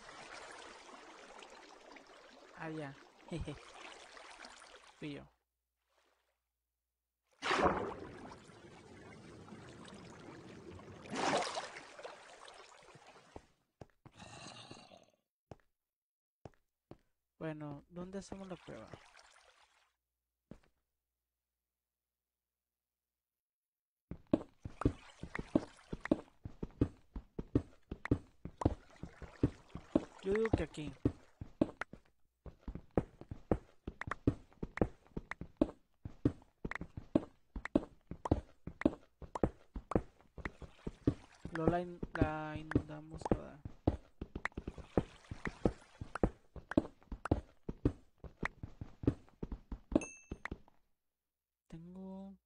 S1: Ah, ya. Jeje. Fui yo. Bueno, ¿dónde hacemos la prueba? Yo digo que aquí. Luego la inundamos toda. Tengo...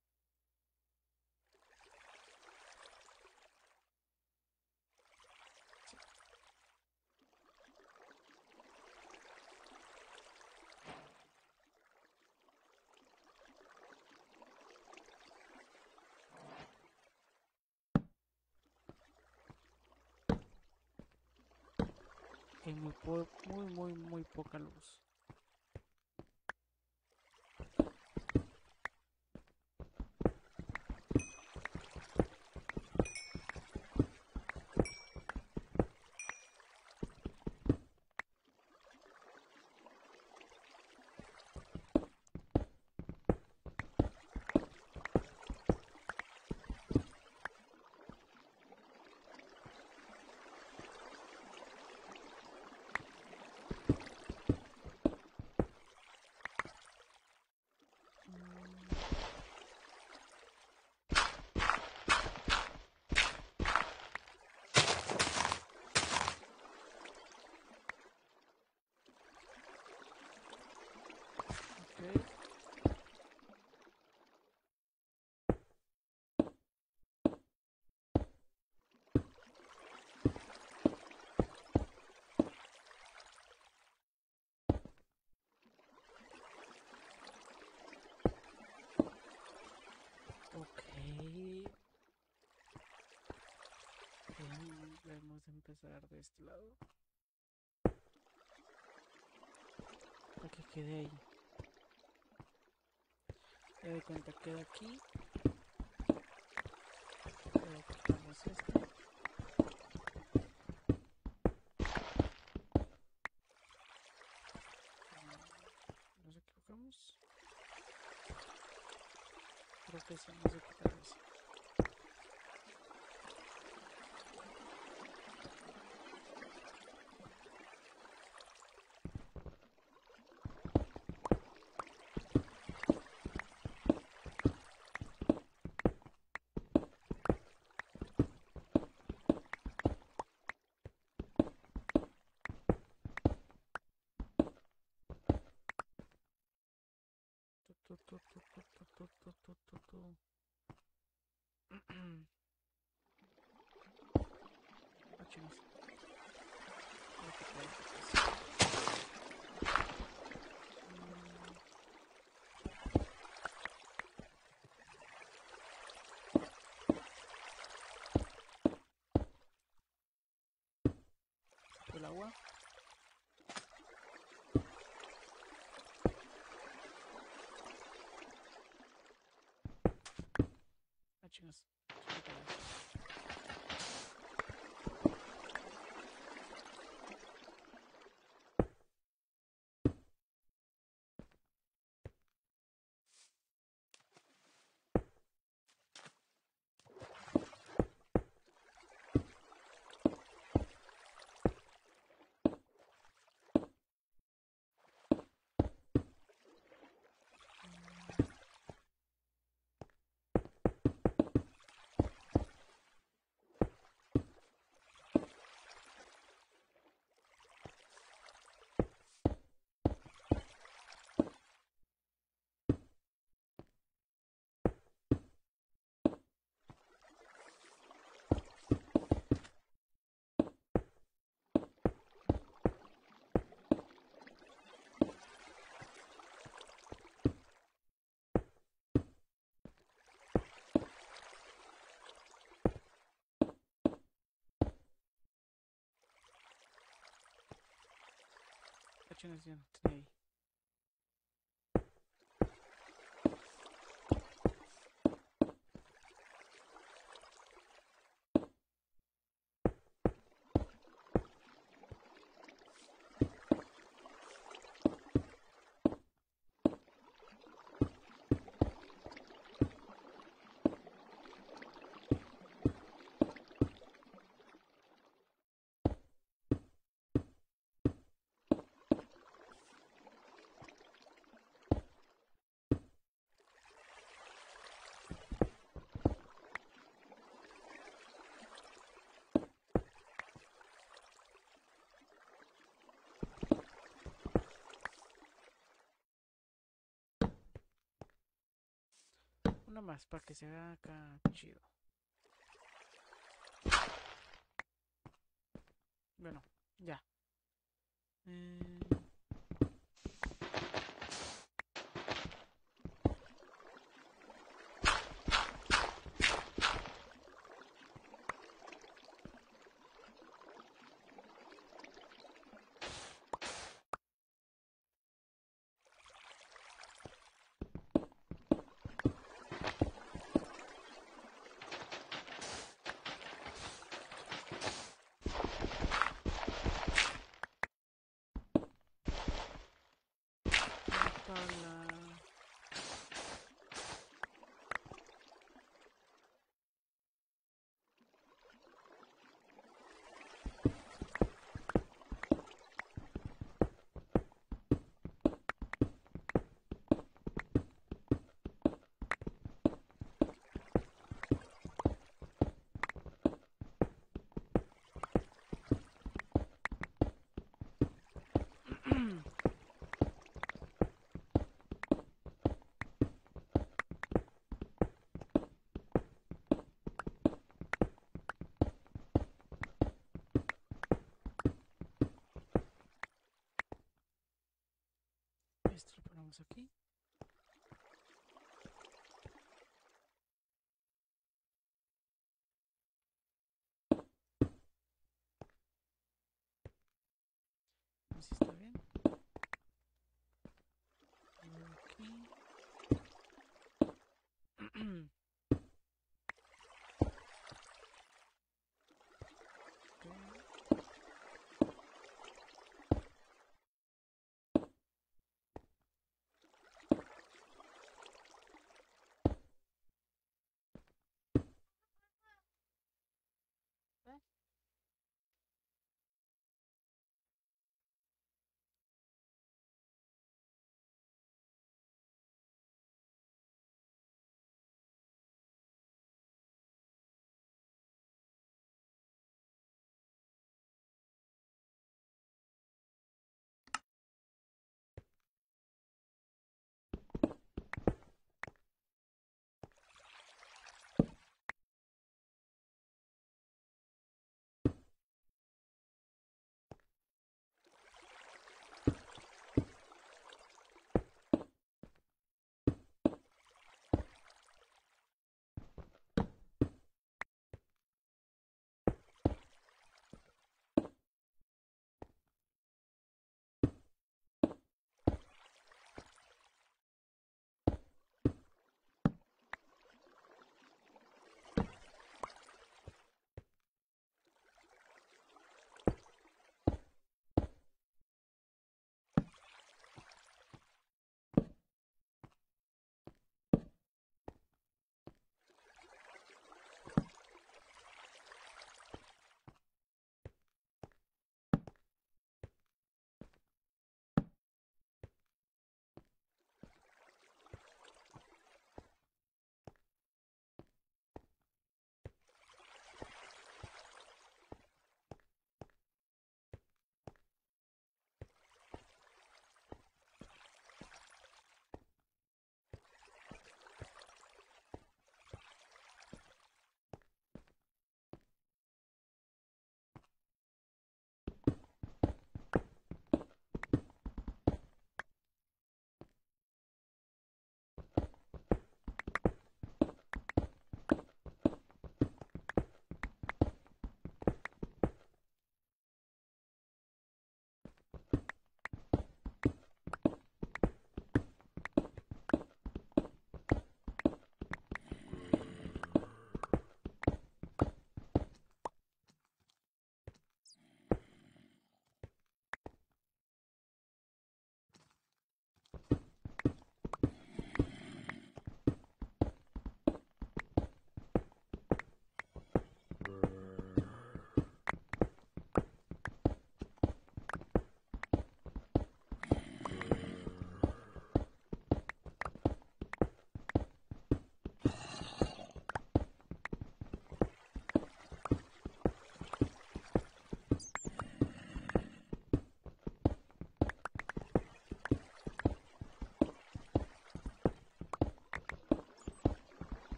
S1: que muy poca luz. Debemos empezar de este lado. Para que quede ahí. Ya de cuenta, queda aquí. Luego quitamos esto. Nos equivocamos. Creo que sí, nos equivocamos. El agua. Chingas. Chingas, ya no tenía ahí. Una más para que se vea acá chido. Bueno, ya.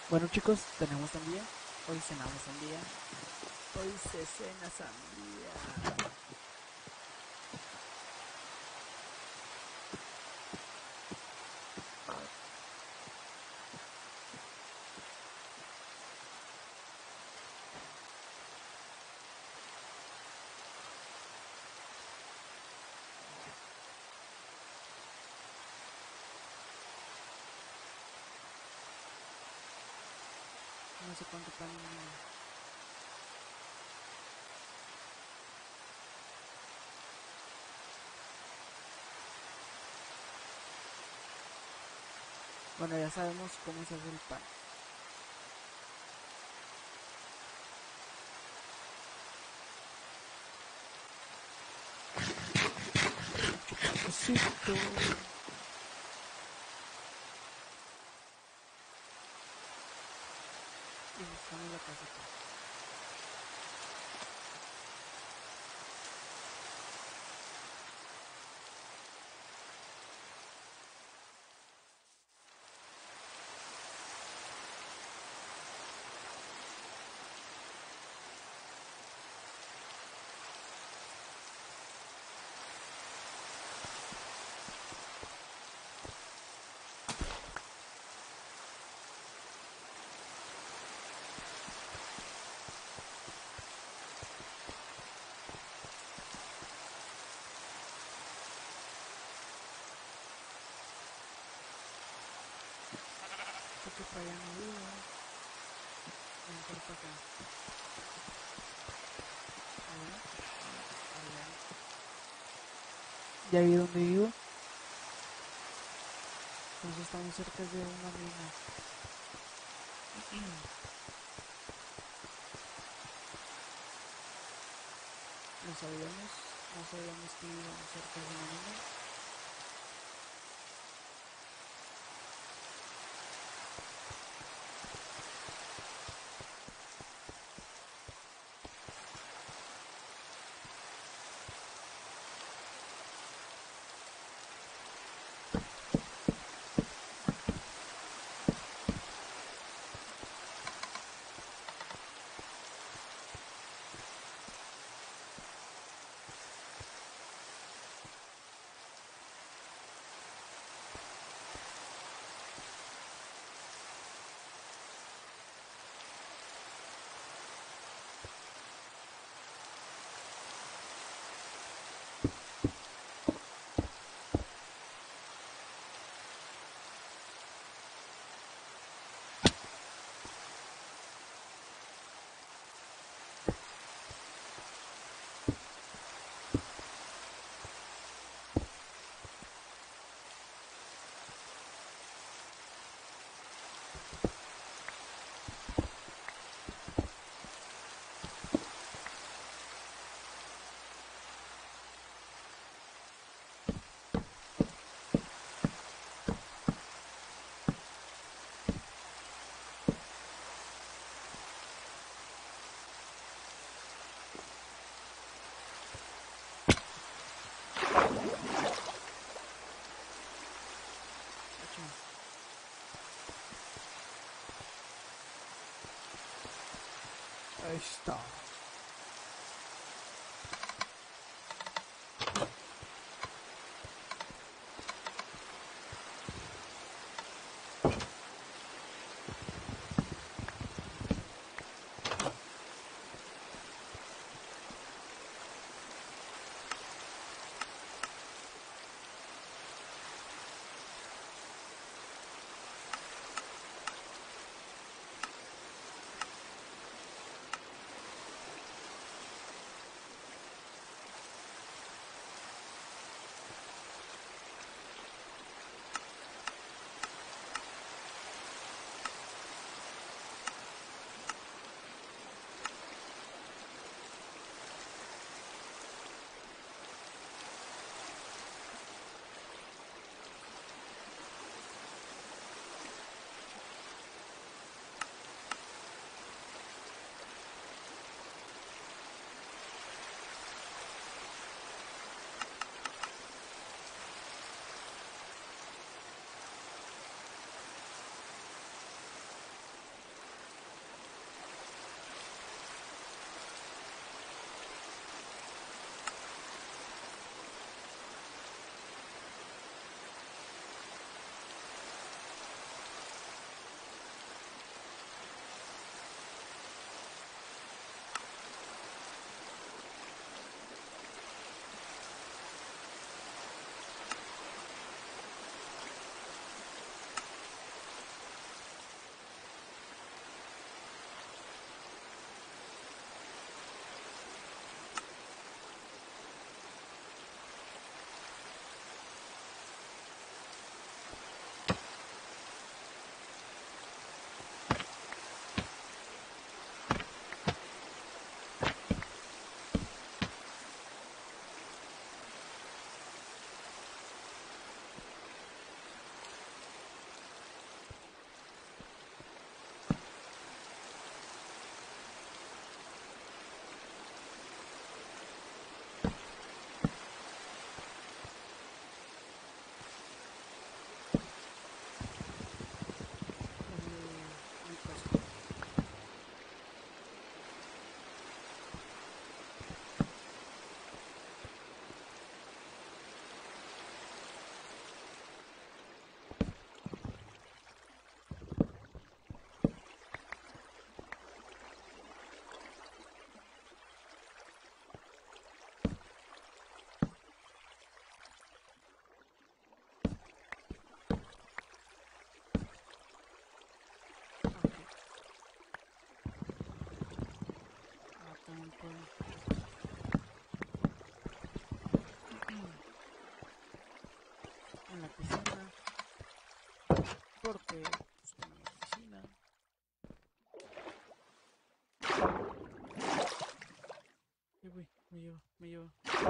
S1: Bueno chicos, tenemos sandía. Hoy cenamos sandía. Hoy se cena sandía. No sé cuánto pan. Bueno, ya sabemos cómo se hace el pan. Cafecito. Y buscamos la casita. Porque para allá no vivo. Mejor para acá. Allá. Allá. ¿Ya vi dónde vivo? Pues estamos cerca de una mina. No sabíamos que vivíamos cerca de una mina. Ahí está. porque pues, como la oficina. Güey, me llevo.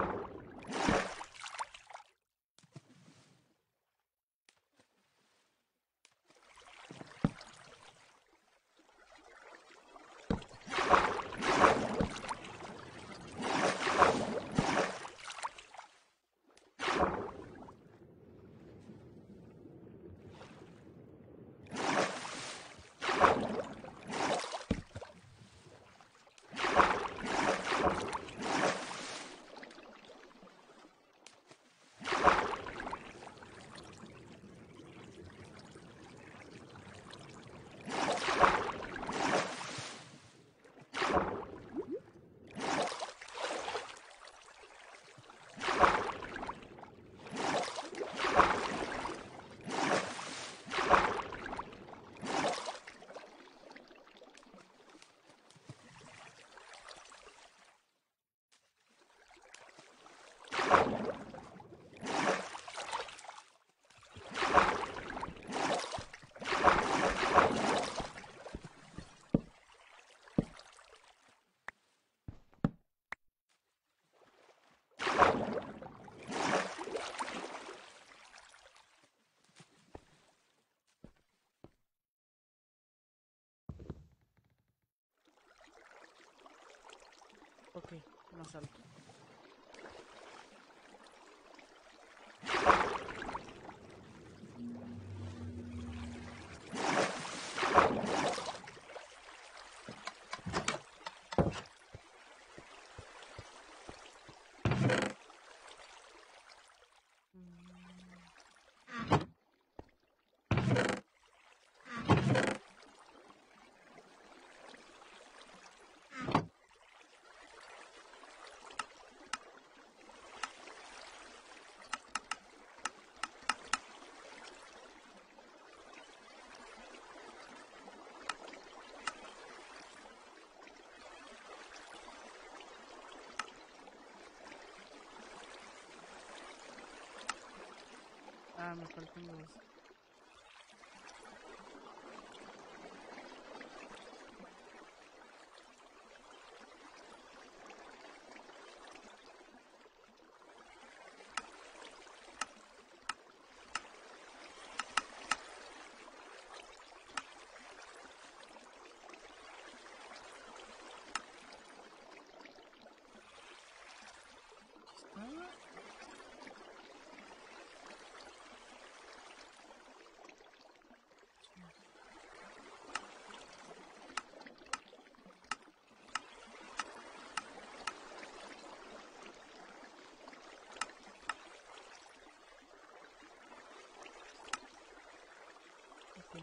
S1: Ok, más alto. Ah, me faltan dos. ¿Ah? Ok.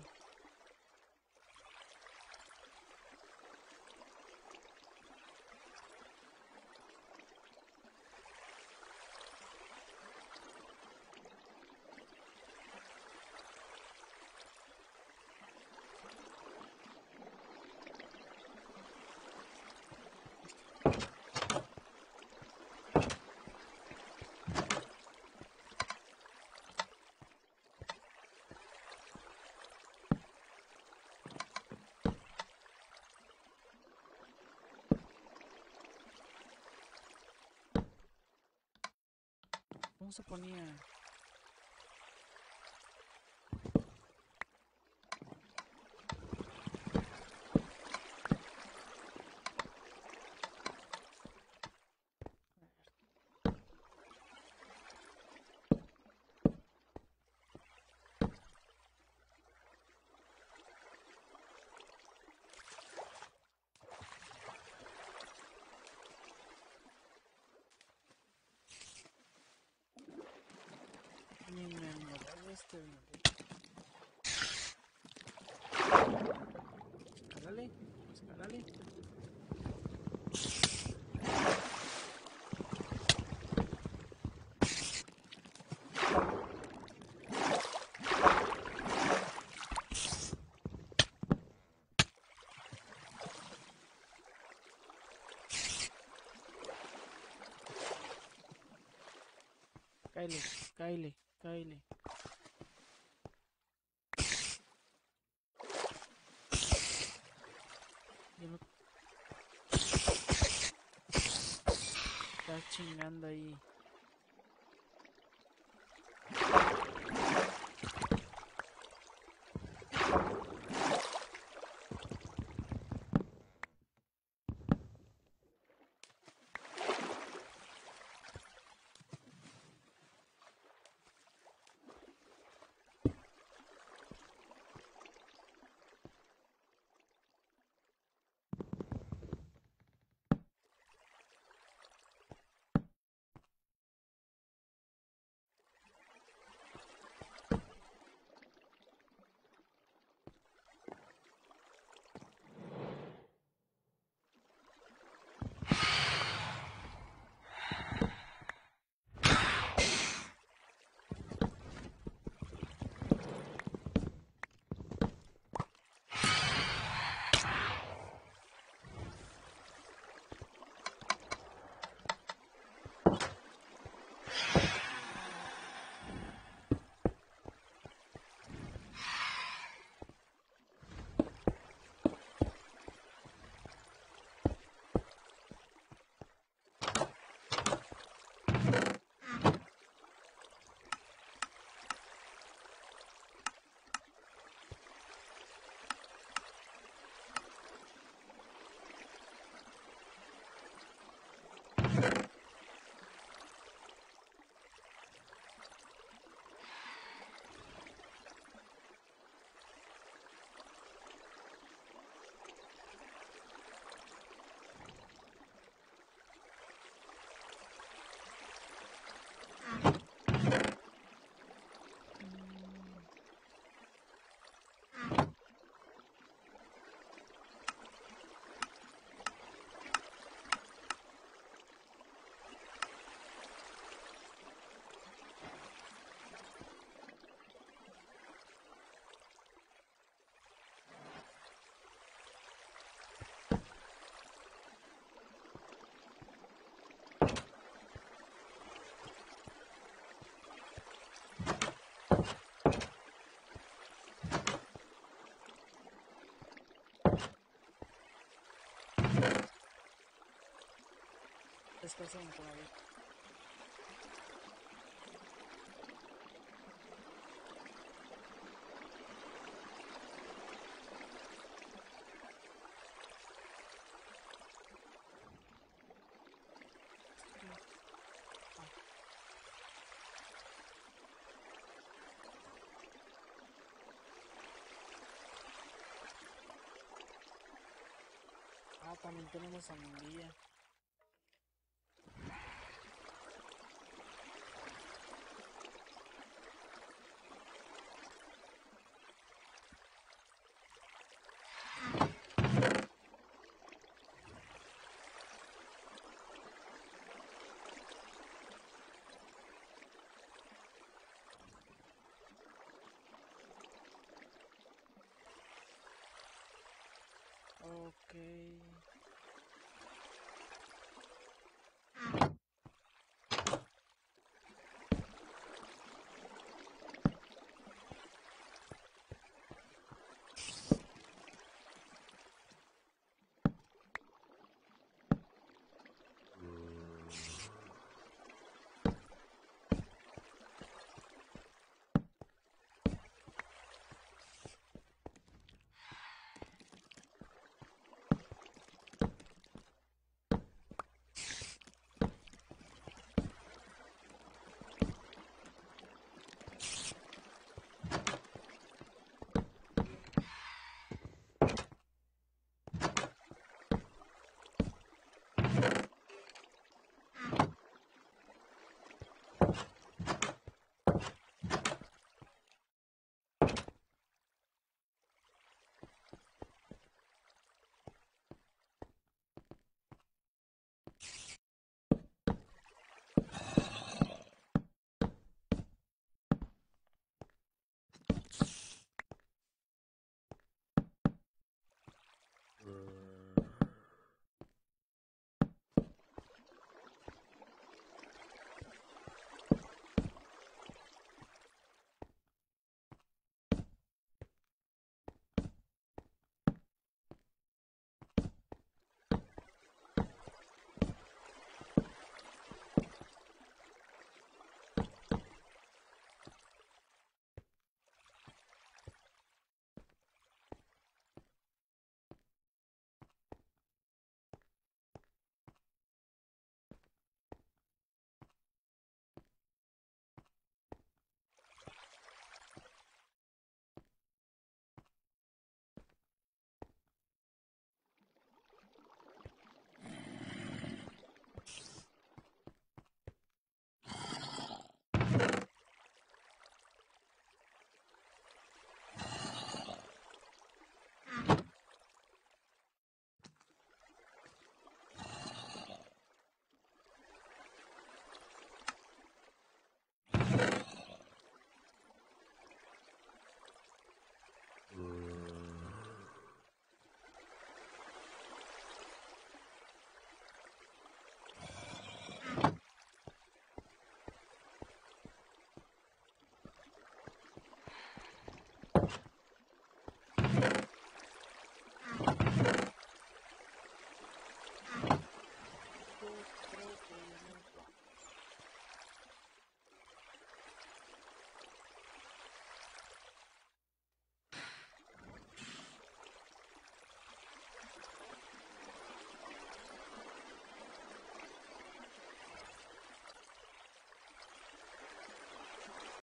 S1: ¿Cómo se ponía? Ni me muero este. Escálale, escálale. Cáele, cáele, cáele. chingando ahí. Descansen por ahí. Ah, también tenemos sandía. Ok.